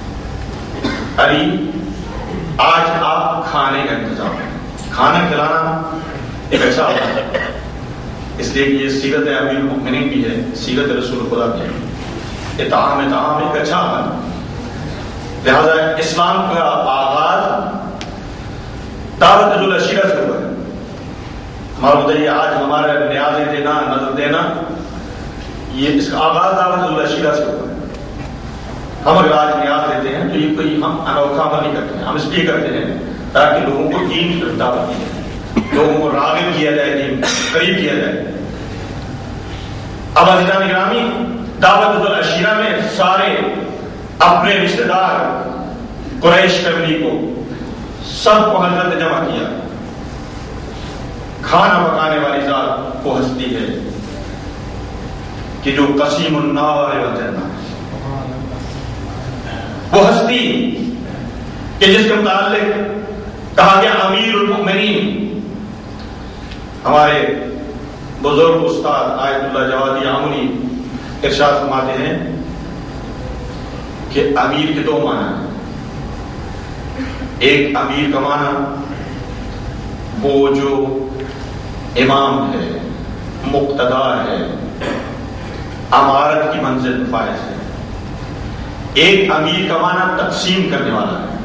S1: علی آج آپ کھانے کا انتظام، کھانا کھلانا ایک اچھا ہوتا ہے، اس لیے کہ یہ سیرت امیر المؤمنین بھی ہے، سیرت رسول خدا بھی ہے، اطعام ایک اچھا عمل۔ لہذا اسلام کا آغاز دعوت ذو العشیرہ سے ہوا ہے۔ معلوم ہے آج ہمارا نیاز دینا، نظر دینا، یہ اس کا آغاز دعوت ذو العشیرہ سے ہوا ہے۔ ہم اگر آج نیاز دیتے ہیں تو یہ کوئی ہم انوکھا عمل نہیں کرتے ہیں، ہم اس لیے کرتے ہیں تاکہ لوگوں کو دین کی طرف دعوت دی جائے، لوگوں کو راغب کیا جائے، دین قریب کیا جائے۔ اب عزیزان گرامی، دعوت ذو العشیرہ میں سارے اپنے رشتہ دار قریش فیملی کو، سب کو حضرت نے جمع کیا۔ کھانا پکانے والی ذات وہ ہستی ہے کہ جو قسیم النار والجنہ، وہ ہستی کہ جس کے متعلق کہا گیا امیر المؤمنین۔ ہمارے بزرگ استاد آیت اللہ جوادی عامری ارشاد فرماتے ہیں کہ امیر کے دو معنی ہیں۔ ایک امیر کا معنی وہ جو امام ہے، مقتدار ہے، امارت کی منزل فائز ہے۔ ایک امیر کا معنی تقسیم کرنے والا ہے،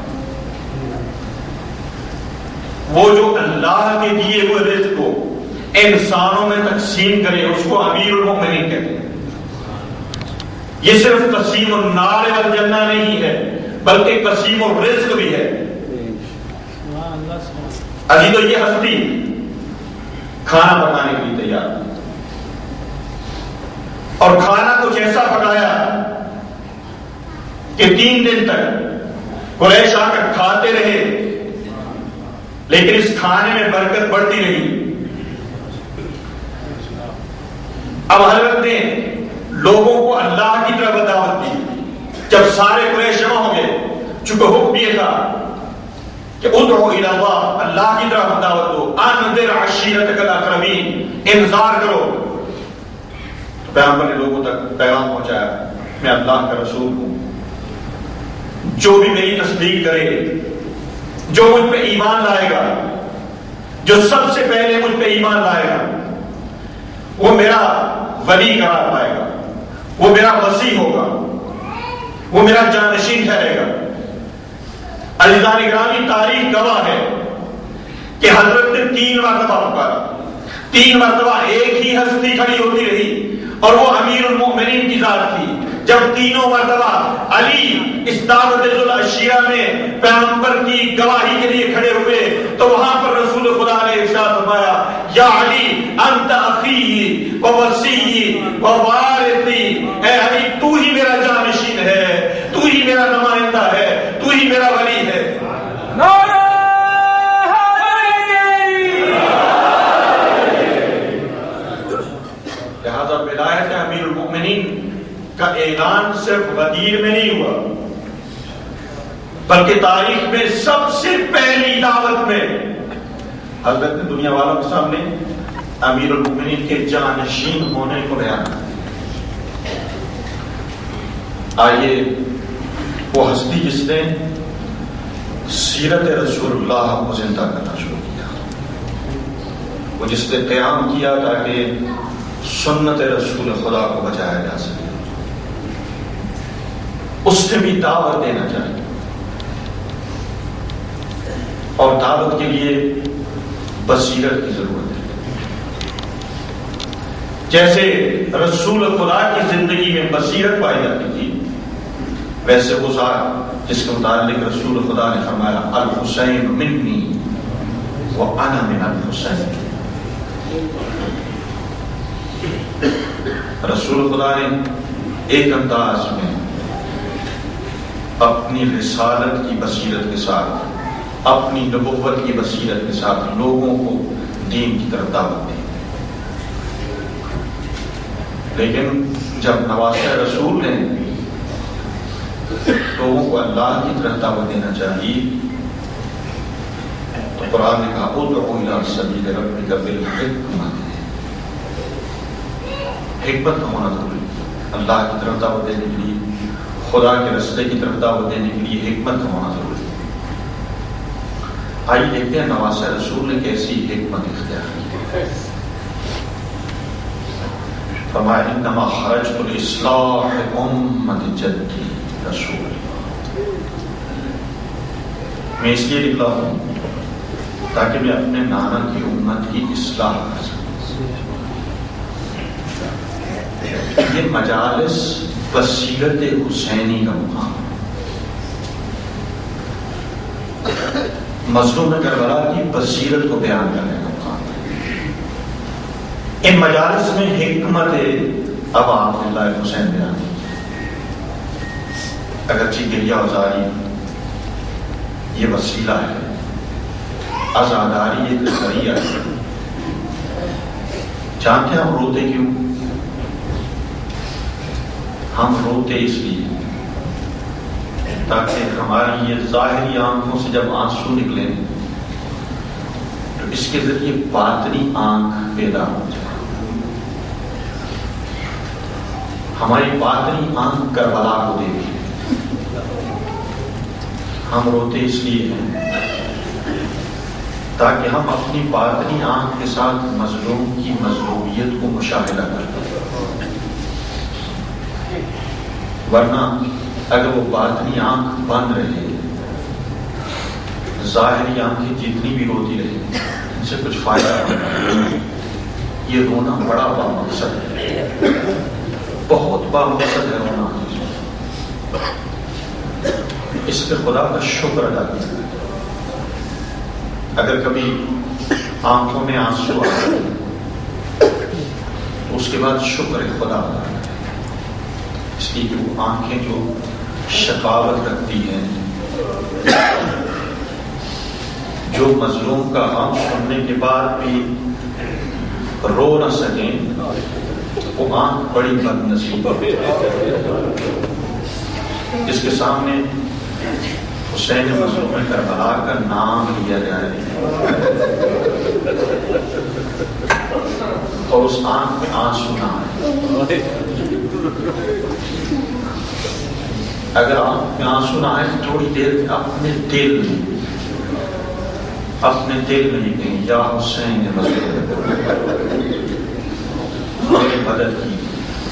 S1: وہ جو اللہ کے دیے ہوئے رزق کو انسانوں میں تقسیم کرے، اس کو امیر المؤمنین کہتے ہیں۔ یہ صرف قسیم النار والجنہ نہیں ہے بلکہ قسیم الرزق بھی ہے۔ ابھی تو یہ ہستی کھانا پکانے کے لیے تیار، اور کھانا کچھ ایسا پکایا کہ 3 دن تک قریش آ کر کھاتے رہے، لیکن اس کھانے میں برکت بڑھتی رہی۔ اب حضرت نے لوگوں کو اللہ کی طرف دعوت دی۔ جب سارے قریش جمع ہو گئے، چونکہ حکم یہ تھا کہ ادعو الی اللہ، اللہ کی طرف دعوت دو، انذر عشیرتک الاقربین، انذار کرو۔ تو پیغمبر نے لوگوں تک پیغام پہنچایا، میں اللہ کا رسول ہوں، جو بھی میری تصدیق کرے، جو مجھ پہ ایمان لائے گا، جو سب سے پہلے مجھ پہ ایمان لائے گا، وہ میرا ولی قرار پائے گا، وہ میرا وصی ہوگا، وہ میرا جانشین ٹھہرے گا۔ عزیزان گرامی، تاریخ گواہ ہے کہ حضرت نے 3 مرتبہ پکارا، 3 مرتبہ ایک ہی ہستی کھڑی ہوتی رہی، اور وہ امیر المؤمنین کی ذات تھی۔ جب تینوں مرتبہ علی اس دعوت ذو العشیرہ میں پیغمبر کی گواہی کے لیے کھڑے ہوئے تو وہاں پر رسول خدا نے ارشاد فرمایا، یا علی شفیعی و وسیعی و وارثی، اے علی تو ہی میرا جانشین ہے، تو ہی میرا نمائندہ ہے، تو ہی میرا ولی ہے۔
S3: نعرہ
S1: لہذا ولایت امیر المؤمنین کا اعلان صرف غدیر میں نہیں ہوا، بلکہ تاریخ میں سب سے پہلی دعوت میں حضرت نے دنیا والوں کے سامنے امیر المؤمنین کے جانشین ہونے کو بیان کیا۔ آئیے وہ ہستی جس نے سیرت رسول اللہ کو زندہ کرنا شروع کیا، وہ جس نے قیام کیا تاکہ سنت رسول خدا کو بچایا جا سکے، اس نے بھی دعوت دینا چاہیے، اور دعوت کے لیے بصیرت کی ضرورت ہے۔ جیسے رسول خدا کی زندگی میں بصیرت پائی جاتی تھی، ویسے وہ ذات جس کے متعلق رسول خدا نے فرمایا الحسین منی وانا من الحسین، رسول خدا نے ایک انداز میں اپنی رسالت کی بصیرت کے ساتھ، اپنی نبوت کی بصیرت کے ساتھ لوگوں کو دین کی طرف دعوت دی۔ لیکن جب نواسہ رسول نے لوگوں کو اللہ کی طرف دعوت دینا چاہیے تو قرآن نے کہا ادعو الی سبیل ربک بالحکمۃ، حکمت کا ہونا ضروری ہے۔ اللہ کی طرف دعوت دینے کے لیے، خدا کے رستے کی طرف دعوت دینے کے لیے حکمت کا ہونا ضروری ہے۔ آئیے دیکھتے ہیں نواسہ رسول نے کیسی حکمت اختیار کی۔ فرمایا انما خرجت لاصلاح امت جدی رسول، میں اس لیے نکلا ہوں تاکہ میں اپنے نانا کی امت کی اصلاح کر سکوں۔ یہ مجالس بصیرت حسینی کا مقام، مظلوم کربلا کی بصیرت کو بیان کرنے کا مقام۔ ان مجالس میں حکمت ابا عبداللہ حسین بیان کی، اگرچہ گریہ وزاری یہ وسیلہ ہے، عزاداری ایک ذریعہ ہے۔ جانتے ہیں ہم روتے کیوں؟ ہم روتے اس لیے تاکہ ہماری یہ ظاہری آنکھوں سے جب آنسو نکلیں تو اس کے ذریعے باطنی آنکھ پیدا ہو جائے۔ ہماری باطنی آنکھ کربلا کو دیکھے۔ ہم روتے اس لیے ہیں تاکہ ہم اپنی باطنی آنکھ کے ساتھ مظلوم کی مظلومیت کو مشاہدہ کریں، ورنہ اگر وہ باطنی آنکھ بند رہے، ظاہری آنکھیں جتنی بھی روتی رہے، ان سے کچھ فائدہ نہیں۔ یہ رونا بڑا بامقصد ہے، بہت بامقصد ہے رونا۔ اس پہ خدا کا شکر ادا کیا۔ اگر کبھی آنکھوں میں آنسو آئے تو اس کے بعد شکر خدا ادا کریں، اس لیے کہ وہ آنکھیں جو شقاوت رکھتی ہیں، جو مظلوم کا غم سننے کے بعد بھی رو نہ سکیں، وہ آنکھ بڑی بد نصیب ہے۔ جس کے سامنے حسین مظلوم کربلا کا نام لیا جائے اور اس آنکھ میں آنسو نہ آئے، اگر آنکھ میں آنسو نہ آئے تو تھوڑی دیر اپنے دل میں کہیں یا حسین ہماری مدد کی۔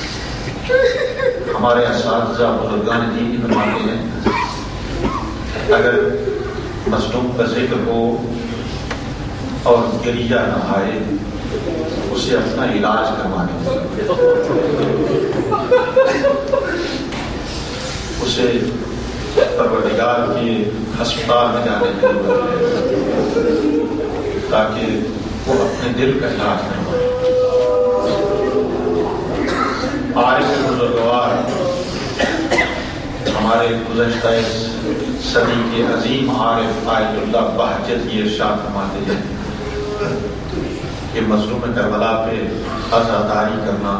S1: ہمارے اساتذہ بزرگان دین کی فرماتے ہیں اگر مظلوم کا ذکر ہو اور گریہ نہ آئے اسے اپنا علاج کروانے، اسے پروردگار کے ہسپتال میں جانے کی ضرورت ہے تاکہ وہ اپنے دل کا علاج کروائے۔ ہمارے گزشتہ اس صدی کے عظیم عارف آیت اللہ بہجت یہ ارشاد فرماتے ہیں کہ مظلوم کربلا پہ عزاداری کرنا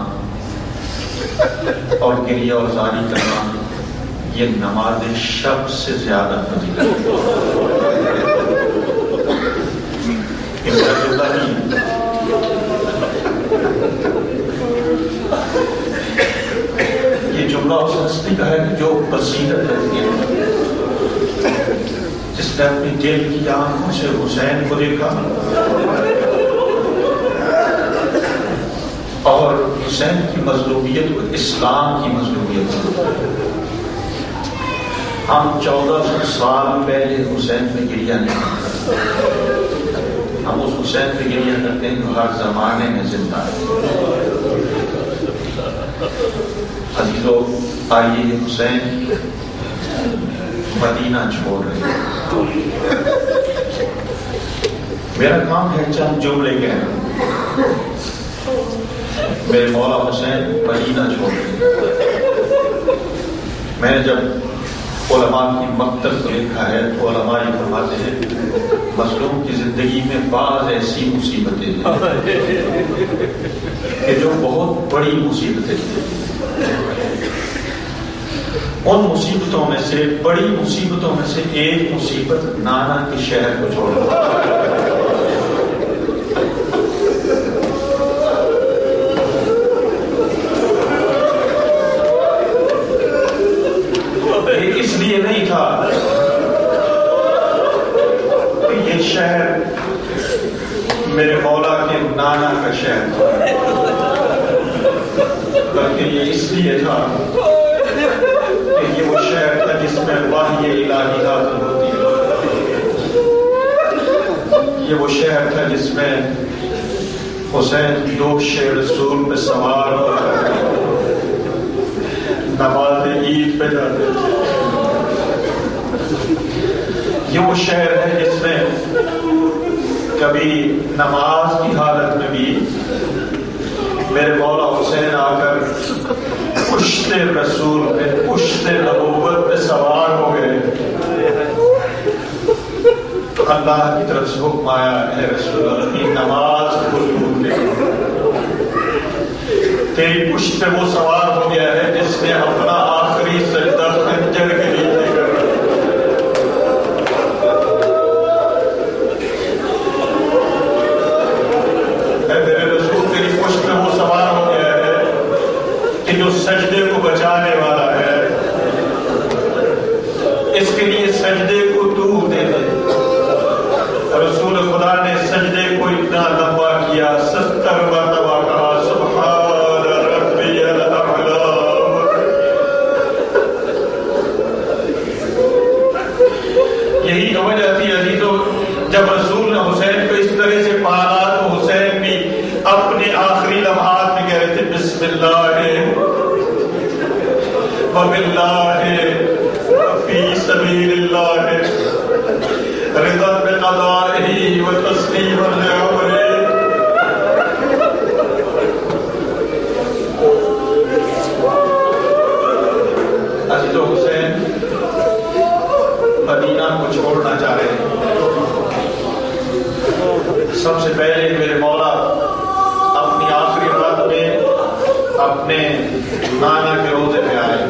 S1: اور گریہ اور زاری کرنا یہ نماز شب سے زیادہ فضیلت یہ جملہ اس ہستی کا ہے کہ جو بصیرت رہتی ہے، جس نے اپنی دل کی آنکھوں سے حسین کو دیکھا اور حسین کی مظلومیت کو اسلام کی مظلومیت سے، ہم 1400 سال پہلے حسین پہ گریہ نہیں کرتے، ہم اس حسین پہ گریہ کرتے ہیں جو ہر زمانے میں زندہ ہے۔ عزیزو، آئیے حسین مدینہ چھوڑ رہے ہیں، میرا کام ہے چند جملے کہنا، میرے مولا حسین مدینہ چھوڑ رہے ہیں۔ میں نے جب علماء کی مکتب کو لکھا ہے تو علماء یہ فرماتے ہیں مظلوم کی زندگی میں بعض ایسی مصیبتیں ہیں کہ جو بہت بڑی مصیبتیں ہیں، ان مصیبتوں میں سے بڑی مصیبتوں میں سے ایک مصیبت نانا کے شہر کو چھوڑنا۔ اس لیے نہیں تھا کہ یہ شہر میرے مولا کے نانا کا شہر تھا، بلکہ یہ اس لیے تھا کہ یہ وہ شہر تھا جس میں وحی الہی نازل ہوتی ہے، یہ وہ شہر تھا جس میں حسین دوش رسول پہ سوار ہوتا ہے، نماز عید پہ جاتے تھے، یہ وہ شہر ہے جس میں کبھی نماز کی حالت میں بھی میرے مولا حسین آ کر پشت رسول پہ پشت نبوت پہ سوار ہو گئے تو اللہ کی طرف سے حکم آیا، اے رسول اللہ کی نماز قبول لے، تیری پشت پہ وہ سوار ہو گیا ہے جس نے اپنا آخری سجدہ خنجر کے نیچے کر رہا ہے۔ میرے رسول تیری پشت پہ وہ سوار ہو گیا ہے کہ جو سجدے کو بچانے والا ہے، اس کے لیے سجدے کو تو دے دے۔ رسول خدا نے سجدے کو اتنا لمبا کیا، 70 مرتبہ کہا سبحان ربی الاعلی۔ یہی وجہ تھی عزیزو، جب رسول نے حسین کو اس طرح سے پالا تو حسین بھی اپنے آخری لمحات میں کہہ رہے تھے بسم اللہ وباللہ وفی سبیل اللہ رضا بقضائہ وتسلیما لامرہ۔ عزیزو، حسین مدینہ کو چھوڑنا چاہ رہے ہیں۔ سب سے پہلے میرے مولا اپنی آخری رات میں اپنے نانا کے روزے پہ آئے،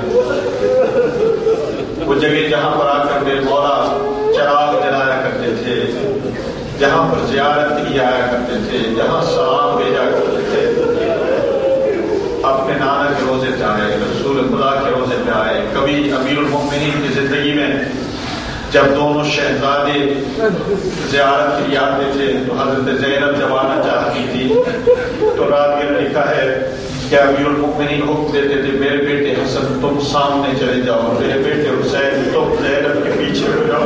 S1: وہ جگہ جہاں پر آ کر میرے مولا چراغ جلایا کرتے تھے، جہاں پر زیارت کے لیے آیا کرتے تھے، جہاں سلام بھیجا کرتے تھے، اپنے نانا کے روزے پہ آئے، رسول خدا کے روزے پہ آئے۔ کبھی امیر المؤمنین کی زندگی میں جب دونوں شہزادے زیارت کے لیے آتے تھے تو حضرت زینب جب آنا چاہتی تھی تو راوی نے لکھا ہے کہ امیر المؤمنین حکم دیتے تھے میرے بیٹے حسن تم سامنے چلے جاؤ، میرے بیٹے حسین تم زینب کے پیچھے ہو جاؤ،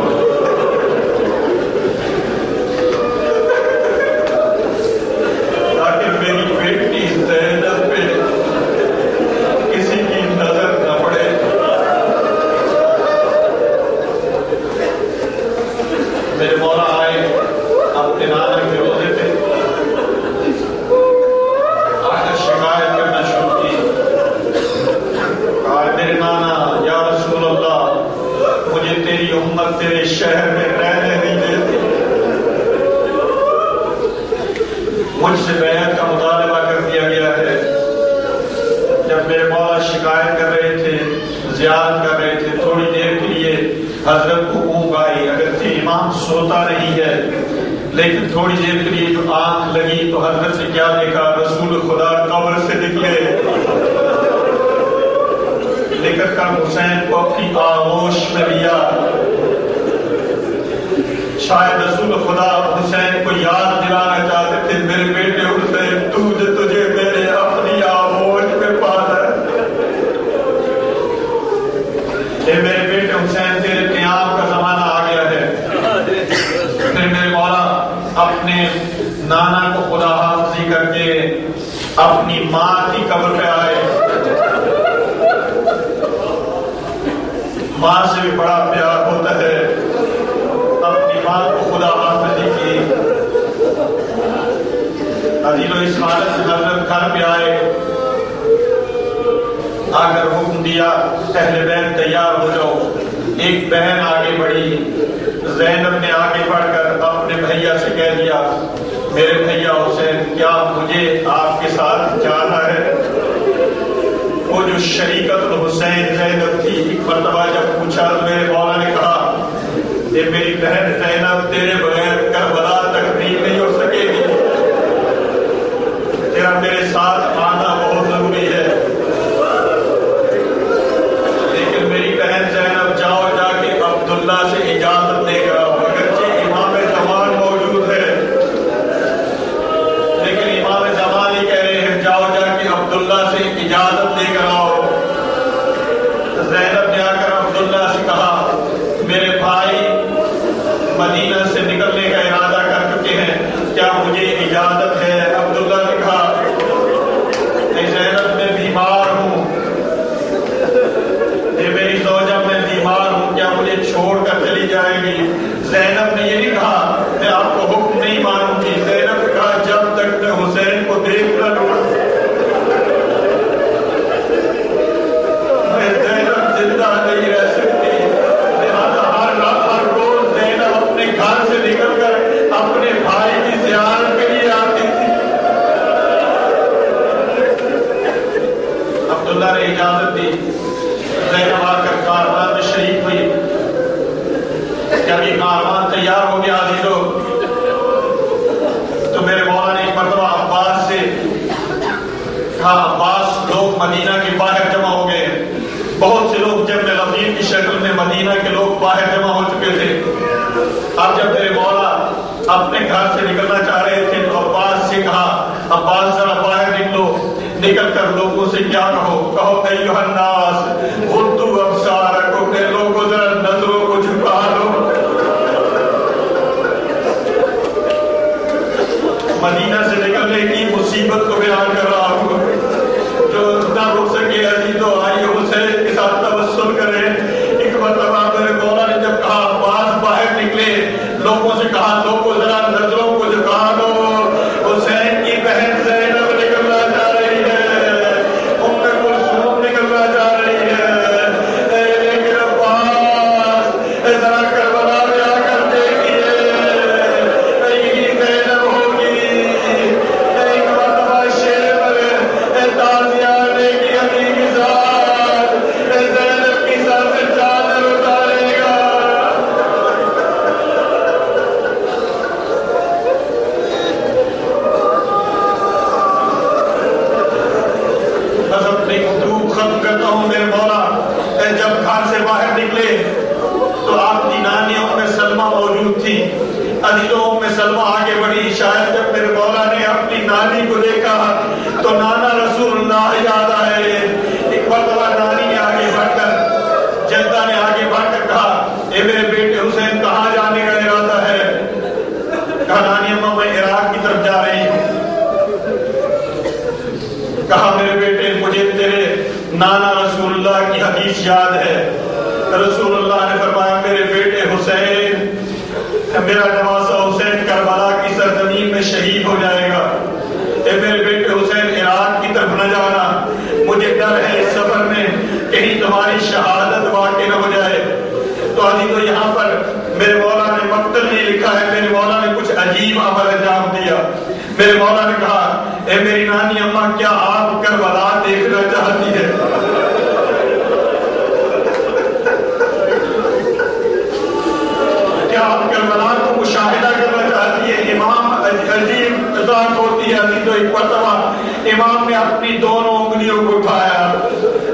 S1: تاکہ میری بیٹی زینب پہ کسی کی نظر نہ پڑے۔ میرے مولا آئے اپنے نانا کے روزے پہ، آ کر شکایت کرنا شروع کی، کہا میرے نانا یا رسول اللہ شکایت کر رہے تھے، زیارت کر رہے تھے، تھوڑی دیر کے لیے حضرت کو اونگ آئی، اگرچہ امام سوتا نہیں ہے لیکن تھوڑی دیر کے لیے جو آنکھ لگی تو حضرت نے کیا دیکھا؟ رسول خدا قبر سے نکلے، نکل کر حسین کو اپنی آغوش میں لیا۔ شاید رسول خدا حسین کو یاد دلانا چاہتے تھے، میرے بیٹے حسین تجھے میرے اپنی آغوش میں پالا ہے، اے میرے بیٹے حسین تیرے قیام کا زمانہ آ گیا ہے۔ پھر میرے مولا اپنے نانا کو خدا حافظی کر کے اپنی ماں کی قبر پہ آئے۔ ماں سے بھی بڑا پیار ہوتا ہے، اپنی ماں کو خدا حافظی کی۔ عزیزو اس حالت میں حضرت گھر پہ آئے، آ کر حکم دیا اہل بیت تیار ہو جاؤ۔ ایک بہن آگے بڑھی، زینب نے آگے بڑھ کر اپنے بھیا سے کہہ دیا، میرے بھیا حسین کیا مجھے آپ کے ساتھ جانا ہے؟ وہ جو شریکت الحسین زینب تھی، ایک مرتبہ جب پوچھا تو میرے مولا نے کہا کہ میری بہن زینب تیرے بغیر کربلا تکمیل نہیں ہو سکے گی، تیرا میرے ساتھ آنا بہت ضروری ہے۔ لیکن میری بہن زینب جاؤ، جا کے عبداللہ سے اجازت لے کر آؤ۔ اگرچہ امام زمان موجود ہے لیکن امام زمان ہی کہہ رہے ہیں جاؤ جا کے عبداللہ سے اجازت لے کر آؤ۔ زینب نے آ کر عبداللہ سے کہا میرے بھائی مدینہ سے نکلنے کا ارادہ کر چکے ہیں، کیا مجھے اجازت ہے؟ عبداللہ نے کہا کہ زینب میں بیمار ہوں، یہ میری زوجہ میں بیمار ہوں، کیا مجھے چھوڑ کر چلی جائے گی؟ زینب نے یہ نہیں کہا میں آپ کو حکم نہیں مانوں گی، زینب نے کہا جب تک میں حسین کو دیکھ نہ لوں میں زینب زندہ نہیں رہ سکتی۔ لہٰذا ہر روز زینب اپنے گھر سے نکل کر اپنے بھائی کی زیارت کے لیے آتی تھی۔ عبداللہ نے اجازت دی، زینب آ کر کاروان میں شریک ہوئی۔ جب یہ کاروان تیار ہو گیا عزیزو تو میرے مولا نے ایک مرتبہ عباس سے کہا، عباس لوگ مدینہ کے باہر جمع ہو گئے، بہت سے لوگ جب میں غفیر کی شکل میں مدینہ کے لوگ باہر جمع ہو چکے تھے۔ اب جب میرے مولا اپنے گھر سے نکلنا چاہ رہے تھے تو عباس سے کہا عباس ذرا باہر نکلو، نکل کر لوگوں سے کیا کہو ایھا الناس غضوا ابصارکم، کہ لوگوں ذرا نظروں کو جھکا لو۔ مدینہ سے نکلنے کی مصیبت کو بیان کر رہا ہوں، جو نہ رک سکے عزیزو آئیے حسین کے ساتھ توسل کریں۔ ایک مرتبہ میرے مولا نے جب کہا عباس باہر نکلے، لوگوں سے کہا لوگوں ذرا نظروں کو جھکا لو، حسین کی بہن زینب نکلنا چاہ رہی ہے، ام کلثوم نکلنا چاہ رہی ہے، لیکن عباس ذرا کربلا میں آ کر دیکھیے یہی زینب ہوگی۔ ایک مرتبہ شیر تازیانے کی علی کے ساتھ زینب کی سر سے چادر اتارے گا۔ بس اپنی گفتگو ختم کرتا ہوں میرے مولا جب گھر سے باہر نکلے تو آپ کی نانی ام سلمہ موجود تھی۔ عزیزوں ام سلمہ آگے بڑھی، شاید جب میرے مولا نے اپنی نانی کو دیکھا تو نانا رسول اللہ یاد آئے۔ ایک مرتبہ نانی نے آگے بڑھ کر جدہ نے آگے بڑھ کر کہا اے میرے بیٹے حسین کہاں جانے کا ارادہ ہے؟ کہا نانی اماں میں عراق کی طرف جا رہی ہوں۔ کہا میرے بیٹے مجھے تیرے نانا رسول اللہ کی حدیث یاد ہے، رسول اللہ نے فرمایا میرے بیٹے حسین، میرا نواسا حسین کربلا کی سرزمین میں شہید ہو جائے گا، اے میرے بیٹے حسین عراق کی طرف نہ جانا، مجھے ڈر ہے اس سفر میں کہیں تمہاری شہادت واقع نہ ہو جائے۔ تو عزیزو یہاں پر میرے مولا نے مقتل نہیں لکھا ہے، میرے مولا نے کچھ عجیب عمل انجام دیا۔ میرے مولا نے کہا اے میری نانی اماں کیا آپ کربلا دیکھنا چاہتی ہے؟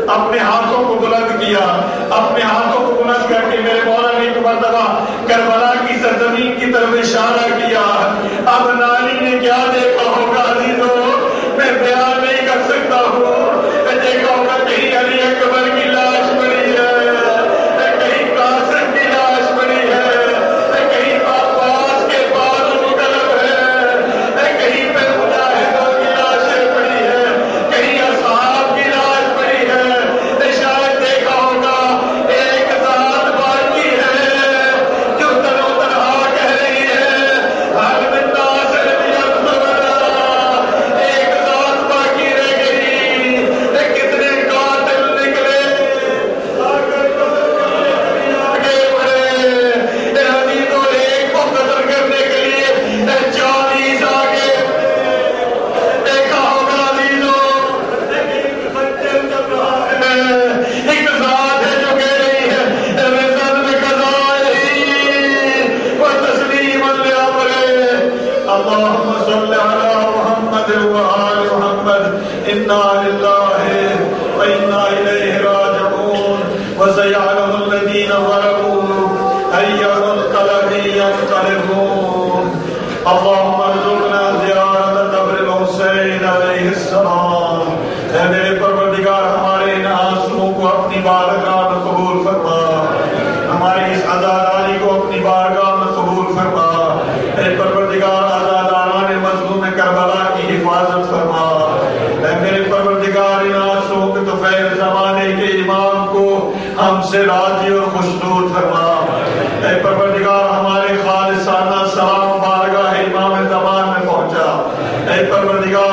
S1: اپنے ہاتھوں کو بلند کیا، اپنے ہاتھوں کو بلند کر کے میرے مولا نے ایک مرتبہ کربلا کی سرزمین کی طرف اشارہ کیا۔ اب نانی نے کیا دیکھا ہوگا عزیزو، میں بیان نہیں کر سکتا ہوں۔ دیکھا ہوگا کہیں علی اکبر کی لاش پڑی ہے، کہیں قاسم کی لاش پڑی ہے، کہیں عباس کے بالوں کی طرف ہے، کہیں پہ مجاہدوں کی لاشیں پڑی ہے، کہیں اصحاب کی لاش پڑی ہے۔ شاید دیکھا ہوگا ایک ذات باقی ہے جو تنو تنہا کہہ رہی ہے حل من ناصر لینصرنا، ایک ذات باقی رہ گئی۔ کتنے قاتل نکلے آگے بڑھے عزیزوں، ایک کو قتل کرنے کے لیے 40 آگے دیکھا ہوگا عزیزوں۔ خنجر چل رہا ہے، ایک ذات ہے جو کہہ رہی ہے رضن بقضائه وتسلیما لامره، اللهم صل على محمد وآل محمد، انا لله وانا الیہ راجعون، وسيعلم الذين ظلموا أي منقلب ينقلبون۔ اللهم ارزقنا زیارت قبر الحسین علیہ السلام۔ اے میرے پروردگار، ہمارے ان آنسوؤں کو اپنی بارگاہ میں قبول فرما، ہماری اس عزاداری کو اپنی بارگاہ میں قبول فرما۔ اے پروردگار، عزاداران مظلوم کربلا کی حفاظت فرما۔ اے میرے پروردگار، ان آنسوؤں کے طفیل زمانے کے امام کو ہم سے راضی اور خوشنود فرما۔ اے پروردگار، ہمارے خالصانہ سلام بارگاہ امام زمان میں پہنچا۔ اے پروردگار،